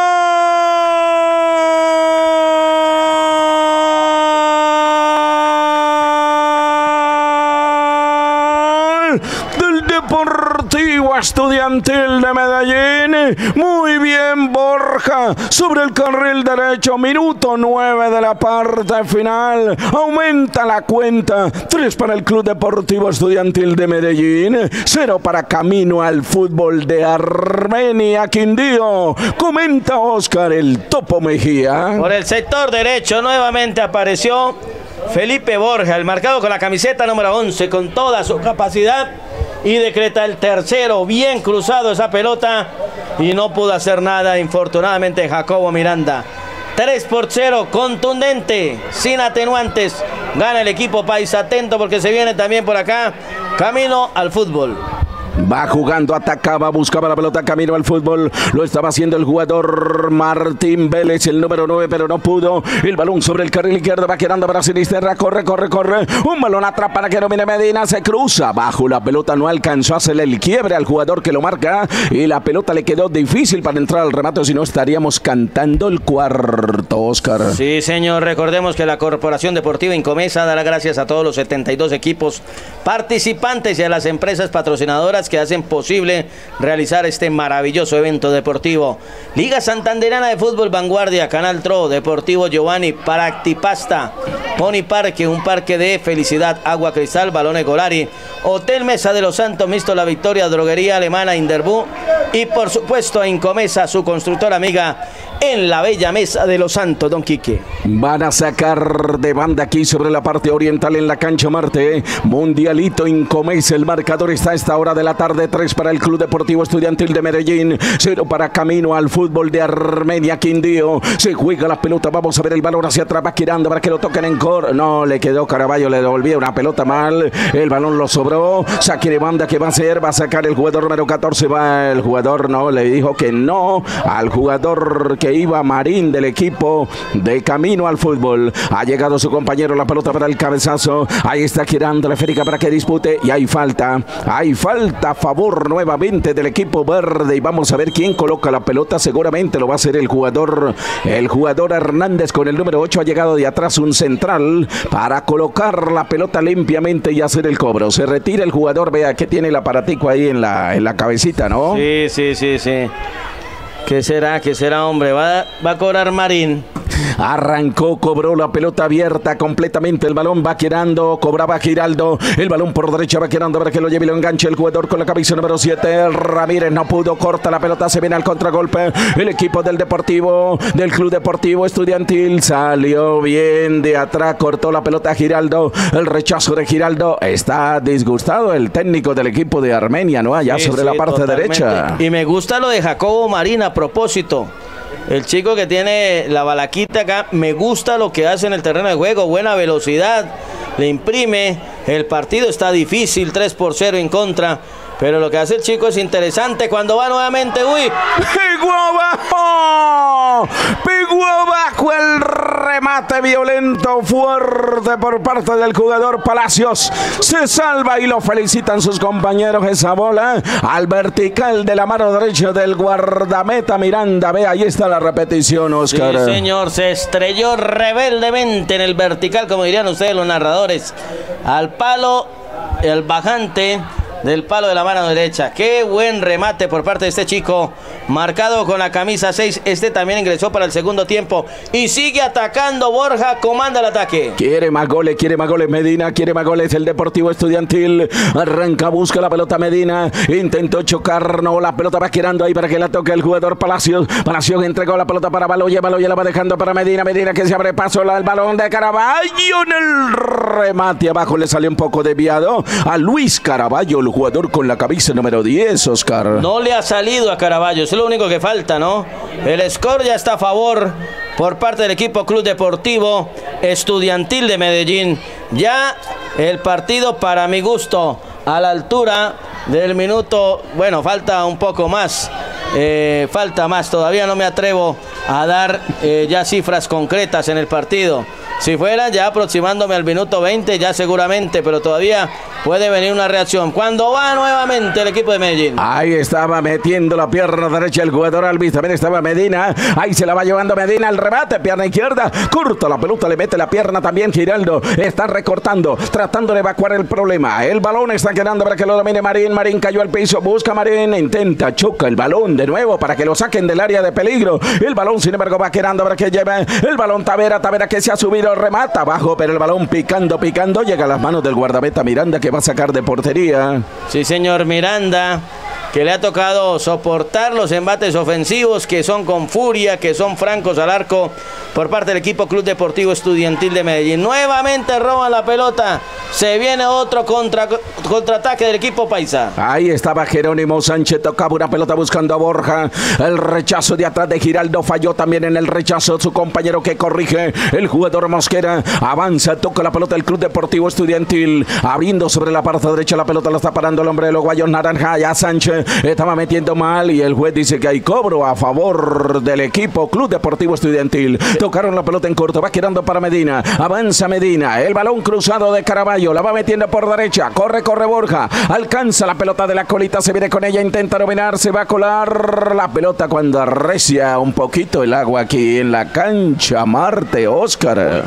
Del Deportivo Estudiantil de Medellín. Muy bien Borja sobre el carril derecho, minuto nueve de la parte final, aumenta la cuenta, tres para el Club Deportivo Estudiantil de Medellín, cero para Camino al Fútbol de Armenia Quindío. Comenta Oscar el Topo Mejía. Por el sector derecho nuevamente apareció Felipe Borja, el marcado con la camiseta número once, con toda su capacidad, y decreta el tercero. Bien cruzado esa pelota y no pudo hacer nada, infortunadamente, Jacobo Miranda. tres por cero, contundente, sin atenuantes. Gana el equipo paisa. Atento porque se viene también por acá Camino al Fútbol. Va jugando, atacaba, buscaba la pelota, camino al fútbol. Lo estaba haciendo el jugador Martín Vélez, el número nueve, pero no pudo. El balón sobre el carril izquierdo, va quedando para Sinisterra. Corre, corre, corre. Un balón atrás para que domine Medina. Se cruza bajo la pelota, no alcanzó a hacerle el quiebre al jugador que lo marca. Y la pelota le quedó difícil para entrar al remate, si no estaríamos cantando el cuarto, Oscar. Sí, señor. Recordemos que la Corporación Deportiva Incomesa da las gracias a todos los setenta y dos equipos participantes y a las empresas patrocinadoras que hacen posible realizar este maravilloso evento deportivo. Liga Santanderana de Fútbol Vanguardia, Canal Tro, Deportivo Giovanni, Paractipasta, Pony Parque, un parque de felicidad, Agua Cristal, Balones Golari, Hotel Mesa de los Santos, Misto La Victoria, Droguería Alemana, Inderbú y por supuesto Incomesa, su constructora amiga en la bella Mesa de los Santos, Don Quique. Van a sacar de banda aquí sobre la parte oriental en la cancha Marte. Mundialito Incomesa, el marcador está a esta hora de la tarde, tres para el Club Deportivo Estudiantil de Medellín, cero para Camino al Fútbol de Armenia Quindío. Se juega la pelota, vamos a ver el balón hacia atrás, va girando para que lo toquen en cor. No, le quedó Caraballo, le devolvía una pelota mal, el balón lo sobró, saque de banda que va a hacer, va a sacar el jugador número catorce, va el jugador, no, le dijo que no al jugador que iba, Marín, del equipo de Camino al Fútbol. Ha llegado su compañero, la pelota para el cabezazo, ahí está girando la esférica para que dispute y hay falta, hay falta a favor nuevamente del equipo verde y vamos a ver quién coloca la pelota. Seguramente lo va a hacer el jugador, el jugador Hernández con el número ocho. Ha llegado de atrás un central para colocar la pelota limpiamente y hacer el cobro. Se retira el jugador, vea que tiene el aparatico ahí en la, en la cabecita, ¿no? Sí, sí, sí, sí. ¿Qué será? ¿Qué será, hombre? Va, va a cobrar Marín. Arrancó, cobró la pelota abierta completamente, el balón va quedando, cobraba Giraldo, el balón por derecha va quedando para que lo lleve y lo enganche el jugador con la cabeza número siete, Ramírez no pudo, corta la pelota, se viene al contragolpe, el equipo del Deportivo, del Club Deportivo Estudiantil, salió bien de atrás, cortó la pelota Giraldo, el rechazo de Giraldo, está disgustado el técnico del equipo de Armenia, ¿no? Allá sí, sobre sí, la parte totalmente. Derecha. Y me gusta lo de Jacobo Marín a propósito. El chico que tiene la balaquita acá, me gusta lo que hace en el terreno de juego, buena velocidad, le imprime, el partido está difícil, tres por cero en contra, pero lo que hace el chico es interesante cuando va nuevamente, uy, ¡Guabajo! Pegó, pegó abajo el remate violento, fuerte por parte del jugador Palacios. Se salva y lo felicitan sus compañeros. Esa bola al vertical de la mano derecha del guardameta Miranda. Ve, ahí está la repetición, Oscar. Sí, señor, se estrelló rebeldemente en el vertical, como dirían ustedes los narradores, al palo, el bajante del palo de la mano derecha. Qué buen remate por parte de este chico, marcado con la camisa seis. Este también ingresó para el segundo tiempo y sigue atacando. Borja comanda el ataque. Quiere más goles, quiere más goles Medina, quiere más goles el Deportivo Estudiantil. Arranca, busca la pelota Medina, intentó chocar, no, la pelota va quedando ahí para que la toque el jugador Palacios. Palacios entregó la pelota para Baloya, Baloya la va dejando para Medina, Medina que se abre paso, el balón de Caraballo en el remate abajo, le salió un poco desviado a Luis Caraballo, el jugador con la camisa número diez, Oscar. No le ha salido a Caraballo, es lo único que falta, ¿no? El score ya está a favor por parte del equipo Club Deportivo Estudiantil de Medellín. Ya el partido, para mi gusto, a la altura del minuto, bueno, falta un poco más, eh, falta más, todavía no me atrevo a dar eh, ya cifras concretas en el partido. Si fuera ya aproximándome al minuto veinte, ya seguramente, pero todavía puede venir una reacción. Cuando va nuevamente el equipo de Medellín. Ahí estaba metiendo la pierna derecha el jugador Alvis, también estaba Medina. Ahí se la va llevando Medina, el remate, pierna izquierda, corta la pelota, le mete la pierna también Giraldo. Está recortando, tratando de evacuar el problema. El balón está quedando para que lo domine Marín. Marín cayó al piso, busca Marín, intenta, choca el balón de nuevo para que lo saquen del área de peligro. El balón, sin embargo, va quedando para que lleve el balón Tavera, Tavera que se ha subido, remata abajo, pero el balón picando, picando, llega a las manos del guardameta Miranda que va a sacar de portería. Sí, señor, Miranda, que le ha tocado soportar los embates ofensivos que son con furia, que son francos al arco por parte del equipo Club Deportivo Estudiantil de Medellín. Nuevamente roban la pelota, se viene otro contra, contraataque del equipo paisa. Ahí estaba Jerónimo Sánchez, tocaba una pelota buscando a Borja, el rechazo de atrás de Giraldo, falló también en el rechazo su compañero que corrige, el jugador Mosquera, avanza, toca la pelota el Club Deportivo Estudiantil, abriendo sobre la parte derecha, la pelota la está parando el hombre de los guayos naranja, ya Sánchez estaba metiendo mal y el juez dice que hay cobro a favor del equipo Club Deportivo Estudiantil. Tocaron la pelota en corto, va quedando para Medina, avanza Medina, el balón cruzado de Caraballo, la va metiendo por derecha, corre, corre Borja, alcanza la pelota de la colita, se viene con ella, intenta dominar, se va a colar la pelota cuando arrecia un poquito el agua aquí en la cancha Marte, Oscar.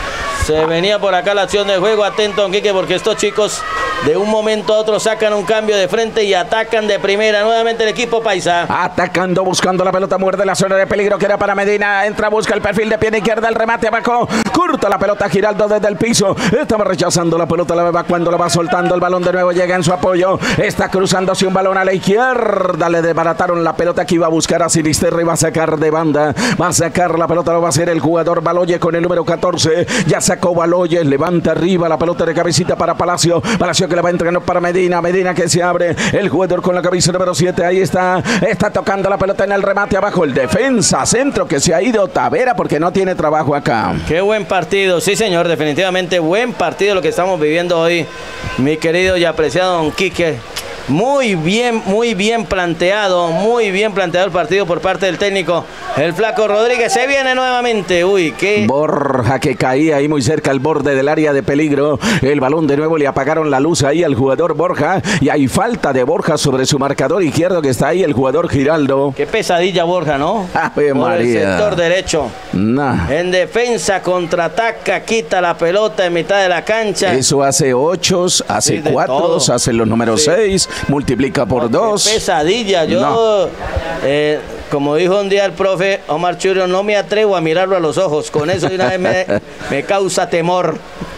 Se venía por acá la acción de juego, atento Don Quique, porque estos chicos de un momento a otro sacan un cambio de frente y atacan de primera. Nuevamente el equipo paisa. Atacando, buscando la pelota, muerde la zona de peligro que era para Medina. Entra, busca el perfil de pierna izquierda, el remate abajo. Corta la pelota Giraldo desde el piso. Estaba rechazando la pelota, la va cuando la va soltando. El balón de nuevo llega en su apoyo. Está cruzándose un balón a la izquierda. Le desbarataron la pelota que iba a buscar a Sinisterra y va a sacar de banda. Va a sacar la pelota, lo va a hacer el jugador Baloyes con el número catorce. Ya sacó Baloyes, levanta arriba la pelota de cabecita para Palacio. Palacio que la va entregando para Medina, Medina que se abre, el jugador con la cabeza número siete, ahí está, está tocando la pelota en el remate abajo, el defensa, centro que se ha ido Tavera porque no tiene trabajo acá. Qué buen partido, sí señor, definitivamente buen partido lo que estamos viviendo hoy, mi querido y apreciado Don Quique. Muy bien, muy bien planteado, muy bien planteado el partido por parte del técnico, el Flaco Rodríguez. Se viene nuevamente, uy, qué... Borja que caía ahí muy cerca al borde del área de peligro. El balón de nuevo, le apagaron la luz ahí al jugador Borja. Y hay falta de Borja sobre su marcador izquierdo que está ahí el jugador Giraldo. Qué pesadilla Borja, ¿no? Ave por María. el sector derecho. Nah. En defensa, contraataca, quita la pelota en mitad de la cancha. Eso hace ocho, hace sí, cuatro, hace los números sí. seis. Multiplica por no, dos. Qué pesadilla. Yo, no. eh, como dijo un día el profe Omar Churio, no me atrevo a mirarlo a los ojos. Con eso de una vez me, me causa temor.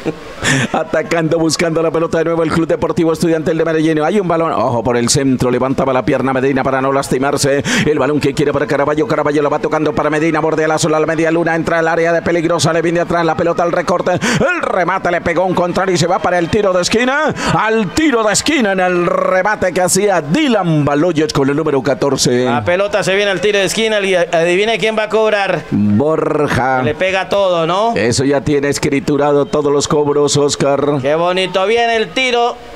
Atacando, buscando la pelota de nuevo el Club Deportivo Estudiantil de Medellín. Hay un balón, ojo por el centro, levantaba la pierna Medina para no lastimarse. El balón que quiere para Caraballo, Caraballo lo va tocando para Medina, bordea la sola, la media luna, entra al área de peligrosa, le viene atrás la pelota al recorte, el remate le pegó un contrario y se va para el tiro de esquina, al tiro de esquina en el remate que hacía Dylan Baloyes con el número catorce. La pelota se viene al tiro de esquina y adivine quién va a cobrar. Borja. Le pega todo, ¿no? Eso ya tiene escriturado todos los cobros, Oscar. Qué bonito viene el tiro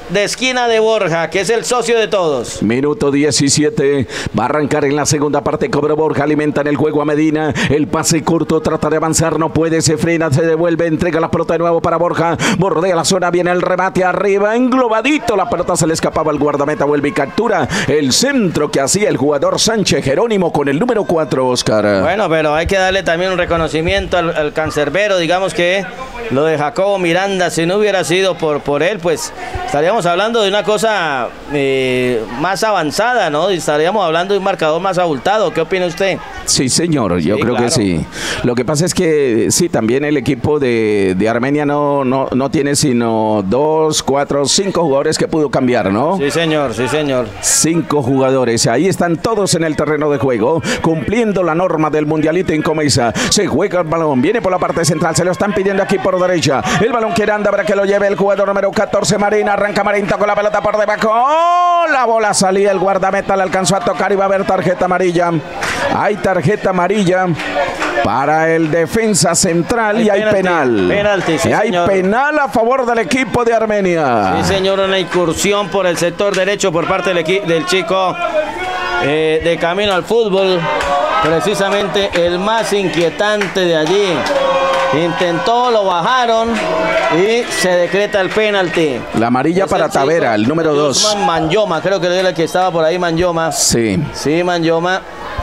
de esquina de Borja, que es el socio de todos. Minuto diecisiete, va a arrancar en la segunda parte, cobra Borja, alimenta en el juego a Medina, el pase corto, trata de avanzar, no puede, se frena, se devuelve, entrega la pelota de nuevo para Borja, bordea la zona, viene el remate arriba, englobadito, la pelota se le escapaba al guardameta, vuelve y captura el centro que hacía el jugador Sánchez Jerónimo con el número cuatro, Oscar. Bueno, pero hay que darle también un reconocimiento al, al cancerbero, digamos que lo de Jacobo Miranda, si no hubiera sido por, por él, pues estaríamos hablando de una cosa eh, más avanzada, ¿no? Estaríamos hablando de un marcador más abultado. ¿Qué opina usted? Sí, señor, yo sí, creo claro. que sí. Lo que pasa es que sí, también el equipo de, de Armenia no, no, no tiene sino dos, cuatro, cinco jugadores que pudo cambiar, ¿no? Sí, señor, sí, señor. Cinco jugadores, ahí están todos en el terreno de juego, cumpliendo la norma del mundialito en Comesa. Se juega el balón, viene por la parte central, se lo están pidiendo aquí por derecha. El balón que anda para que lo lleve el jugador número catorce, Marín. Arranca Marín, tocó la pelota por debajo. ¡Oh! La bola salía, el guardameta le alcanzó a tocar y va a haber tarjeta amarilla. Hay tarjeta amarilla para el defensa central hay y hay penalti, penal. Penalti, sí, hay señor. penal a favor del equipo de Armenia. Sí, señor, una incursión por el sector derecho por parte del, del chico eh, de Camino al Fútbol. Precisamente el más inquietante de allí. Intentó, lo bajaron y se decreta el penalti. La amarilla Es para el chico Tavera, el número dos. Guzmán Manyoma, creo que era el que estaba por ahí, Manyoma. Sí. Sí, Manyoma.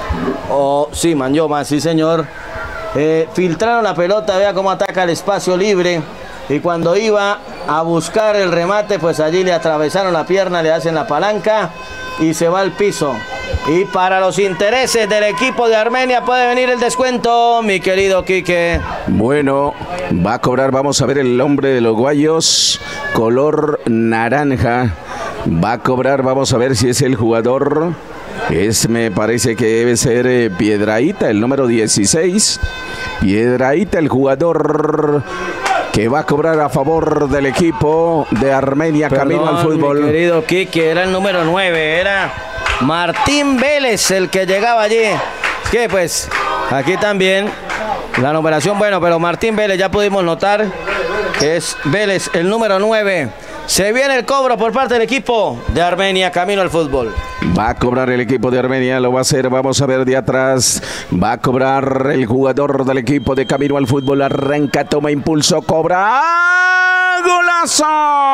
Oh, sí, Manyoma, sí, señor. Eh, filtraron la pelota, vea cómo ataca el espacio libre. Y cuando iba a buscar el remate, pues allí le atravesaron la pierna, le hacen la palanca y se va al piso. Y para los intereses del equipo de Armenia puede venir el descuento, mi querido Quique. Bueno, va a cobrar, vamos a ver el hombre de los guayos, color naranja. Va a cobrar, vamos a ver si es el jugador. Es, me parece que debe ser eh, Piedrahita, el número dieciséis. Piedrahita, el jugador que va a cobrar a favor del equipo de Armenia. Perdón, camino al fútbol. Mi querido Quique, era el número nueve, era Martín Vélez el que llegaba allí. Es que pues aquí también la numeración, bueno, pero Martín Vélez ya pudimos notar que es Vélez el número nueve. Se viene el cobro por parte del equipo de Armenia, camino al fútbol. Va a cobrar el equipo de Armenia, lo va a hacer, vamos a ver de atrás. Va a cobrar el jugador del equipo de camino al fútbol. Arranca, toma impulso, cobra. ¡Ah! ¡Golazo!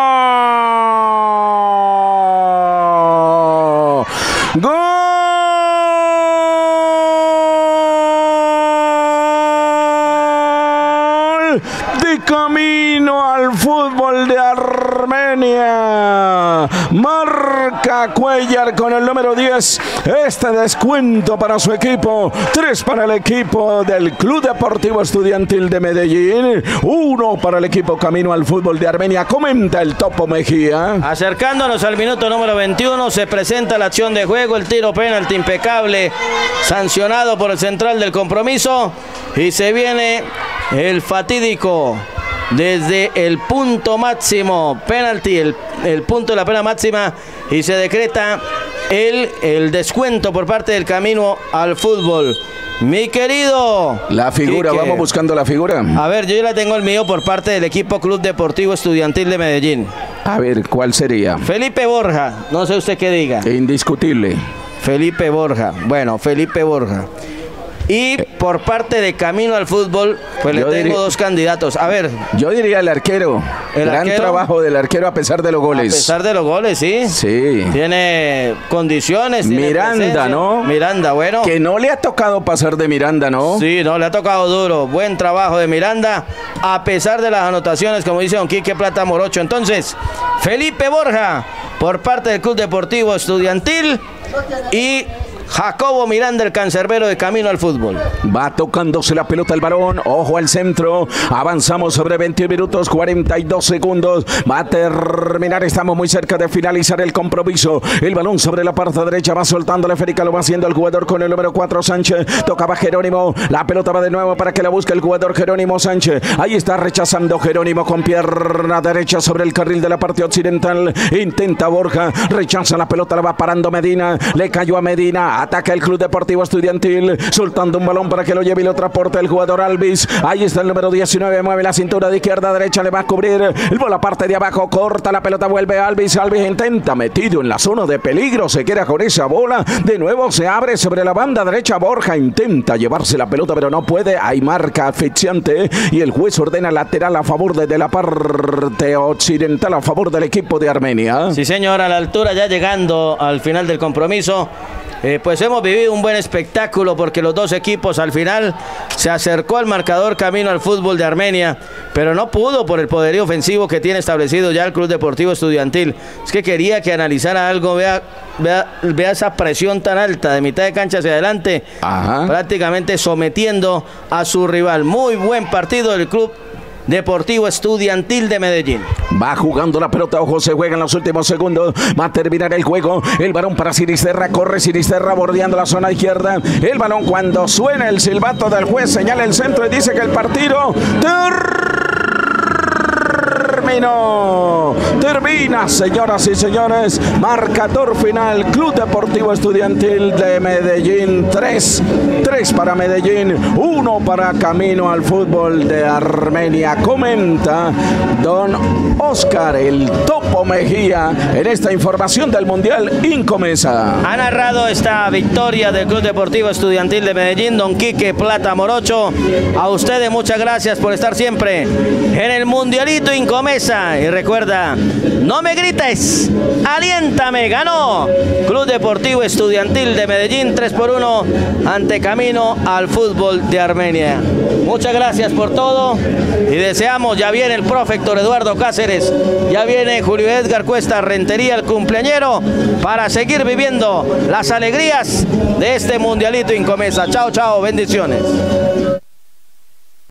¡Gol! De camino al fútbol de Armenia. Marca Cuellar con el número diez. Este descuento para su equipo. Tres para el equipo del Club Deportivo Estudiantil de Medellín. Uno para el equipo Camino al Fútbol de Armenia. Comenta el Topo Mejía. Acercándonos al minuto número veintiuno, se presenta la acción de juego. El tiro penalti impecable, sancionado por el central del compromiso. Y se viene el fatídico desde el punto máximo, penalti, el, el punto de la pena máxima, y se decreta el, el descuento por parte del camino al fútbol. Mi querido La figura, Quique, vamos buscando la figura. a ver, yo ya la tengo el mío por parte del equipo Club Deportivo Estudiantil de Medellín. A ver, ¿cuál sería? Felipe Borja, no sé usted qué diga. Indiscutible. Felipe Borja, bueno, Felipe Borja. Y por parte de Camino al Fútbol, pues le Yo tengo diría- dos candidatos. A ver, Yo diría el arquero. ¿El Gran arquero? trabajo del arquero a pesar de los a goles. pesar de los goles, sí. Sí. Tiene condiciones. tiene Miranda, presencia. ¿no? Miranda, bueno. Que no le ha tocado pasar de Miranda, ¿no? Sí, no, le ha tocado duro. Buen trabajo de Miranda, a pesar de las anotaciones, como dice don Quique Plata Morocho. Entonces, Felipe Borja, por parte del Club Deportivo Estudiantil, y Jacobo Miranda, el cancerbero de Camino al Fútbol. Va tocándose la pelota el balón. Ojo al centro. Avanzamos sobre veintiún minutos, cuarenta y dos segundos. Va a terminar. Estamos muy cerca de finalizar el compromiso. El balón sobre la parte derecha. Va soltando la esférica. Lo va haciendo el jugador con el número cuatro, Sánchez. Tocaba Jerónimo. La pelota va de nuevo para que la busque el jugador Jerónimo Sánchez. Ahí está rechazando Jerónimo con pierna derecha sobre el carril de la parte occidental. Intenta Borja. Rechaza la pelota. La va parando Medina. Le cayó a Medina. Ataca el Club Deportivo Estudiantil, soltando un balón para que lo lleve y lo transporte el jugador Alvis. Ahí está el número diecinueve, mueve la cintura de izquierda a derecha, le va a cubrir el bola parte de abajo, corta la pelota, vuelve Alvis. Alvis intenta, metido en la zona de peligro, se queda con esa bola. De nuevo se abre sobre la banda derecha. Borja intenta llevarse la pelota, pero no puede. Hay marca asfixiante y el juez ordena lateral a favor de, de la parte occidental, a favor del equipo de Armenia. Sí, señor, a la altura, ya llegando al final del compromiso. Eh, pues hemos vivido un buen espectáculo porque los dos equipos al final se acercó al marcador camino al fútbol de Armenia, pero no pudo por el poderío ofensivo que tiene establecido ya el Club Deportivo Estudiantil. Es que quería que analizara algo, vea, vea, vea esa presión tan alta de mitad de cancha hacia adelante. Ajá. Prácticamente sometiendo a su rival. Muy buen partido del Club Deportivo Estudiantil de Medellín. Va jugando la pelota, ojo, se juega en los últimos segundos. Va a terminar el juego. El balón para Sinisterra, corre Sinisterra bordeando la zona izquierda. El balón, cuando suena el silbato del juez, señala el centro y dice que el partido terminó. Termina, señoras y señores. Marcador final, Club Deportivo Estudiantil de Medellín tres. tres para Medellín, uno para camino al fútbol de Armenia. Comenta don Oscar el Topo Mejía en esta información del Mundial Incomesa. Ha narrado esta victoria del Club Deportivo Estudiantil de Medellín don Quique Plata Morocho. A ustedes muchas gracias por estar siempre en el Mundialito Incomesa. Y recuerda, no me grites, aliéntame. Ganó Club Deportivo Estudiantil de Medellín tres por uno ante camino al fútbol de Armenia. Muchas gracias por todo y deseamos, ya viene el profe Héctor Eduardo Cáceres, ya viene Julio Edgar Cuesta Rentería, el cumpleañero, para seguir viviendo las alegrías de este Mundialito Incomesa. Chao, chao, bendiciones.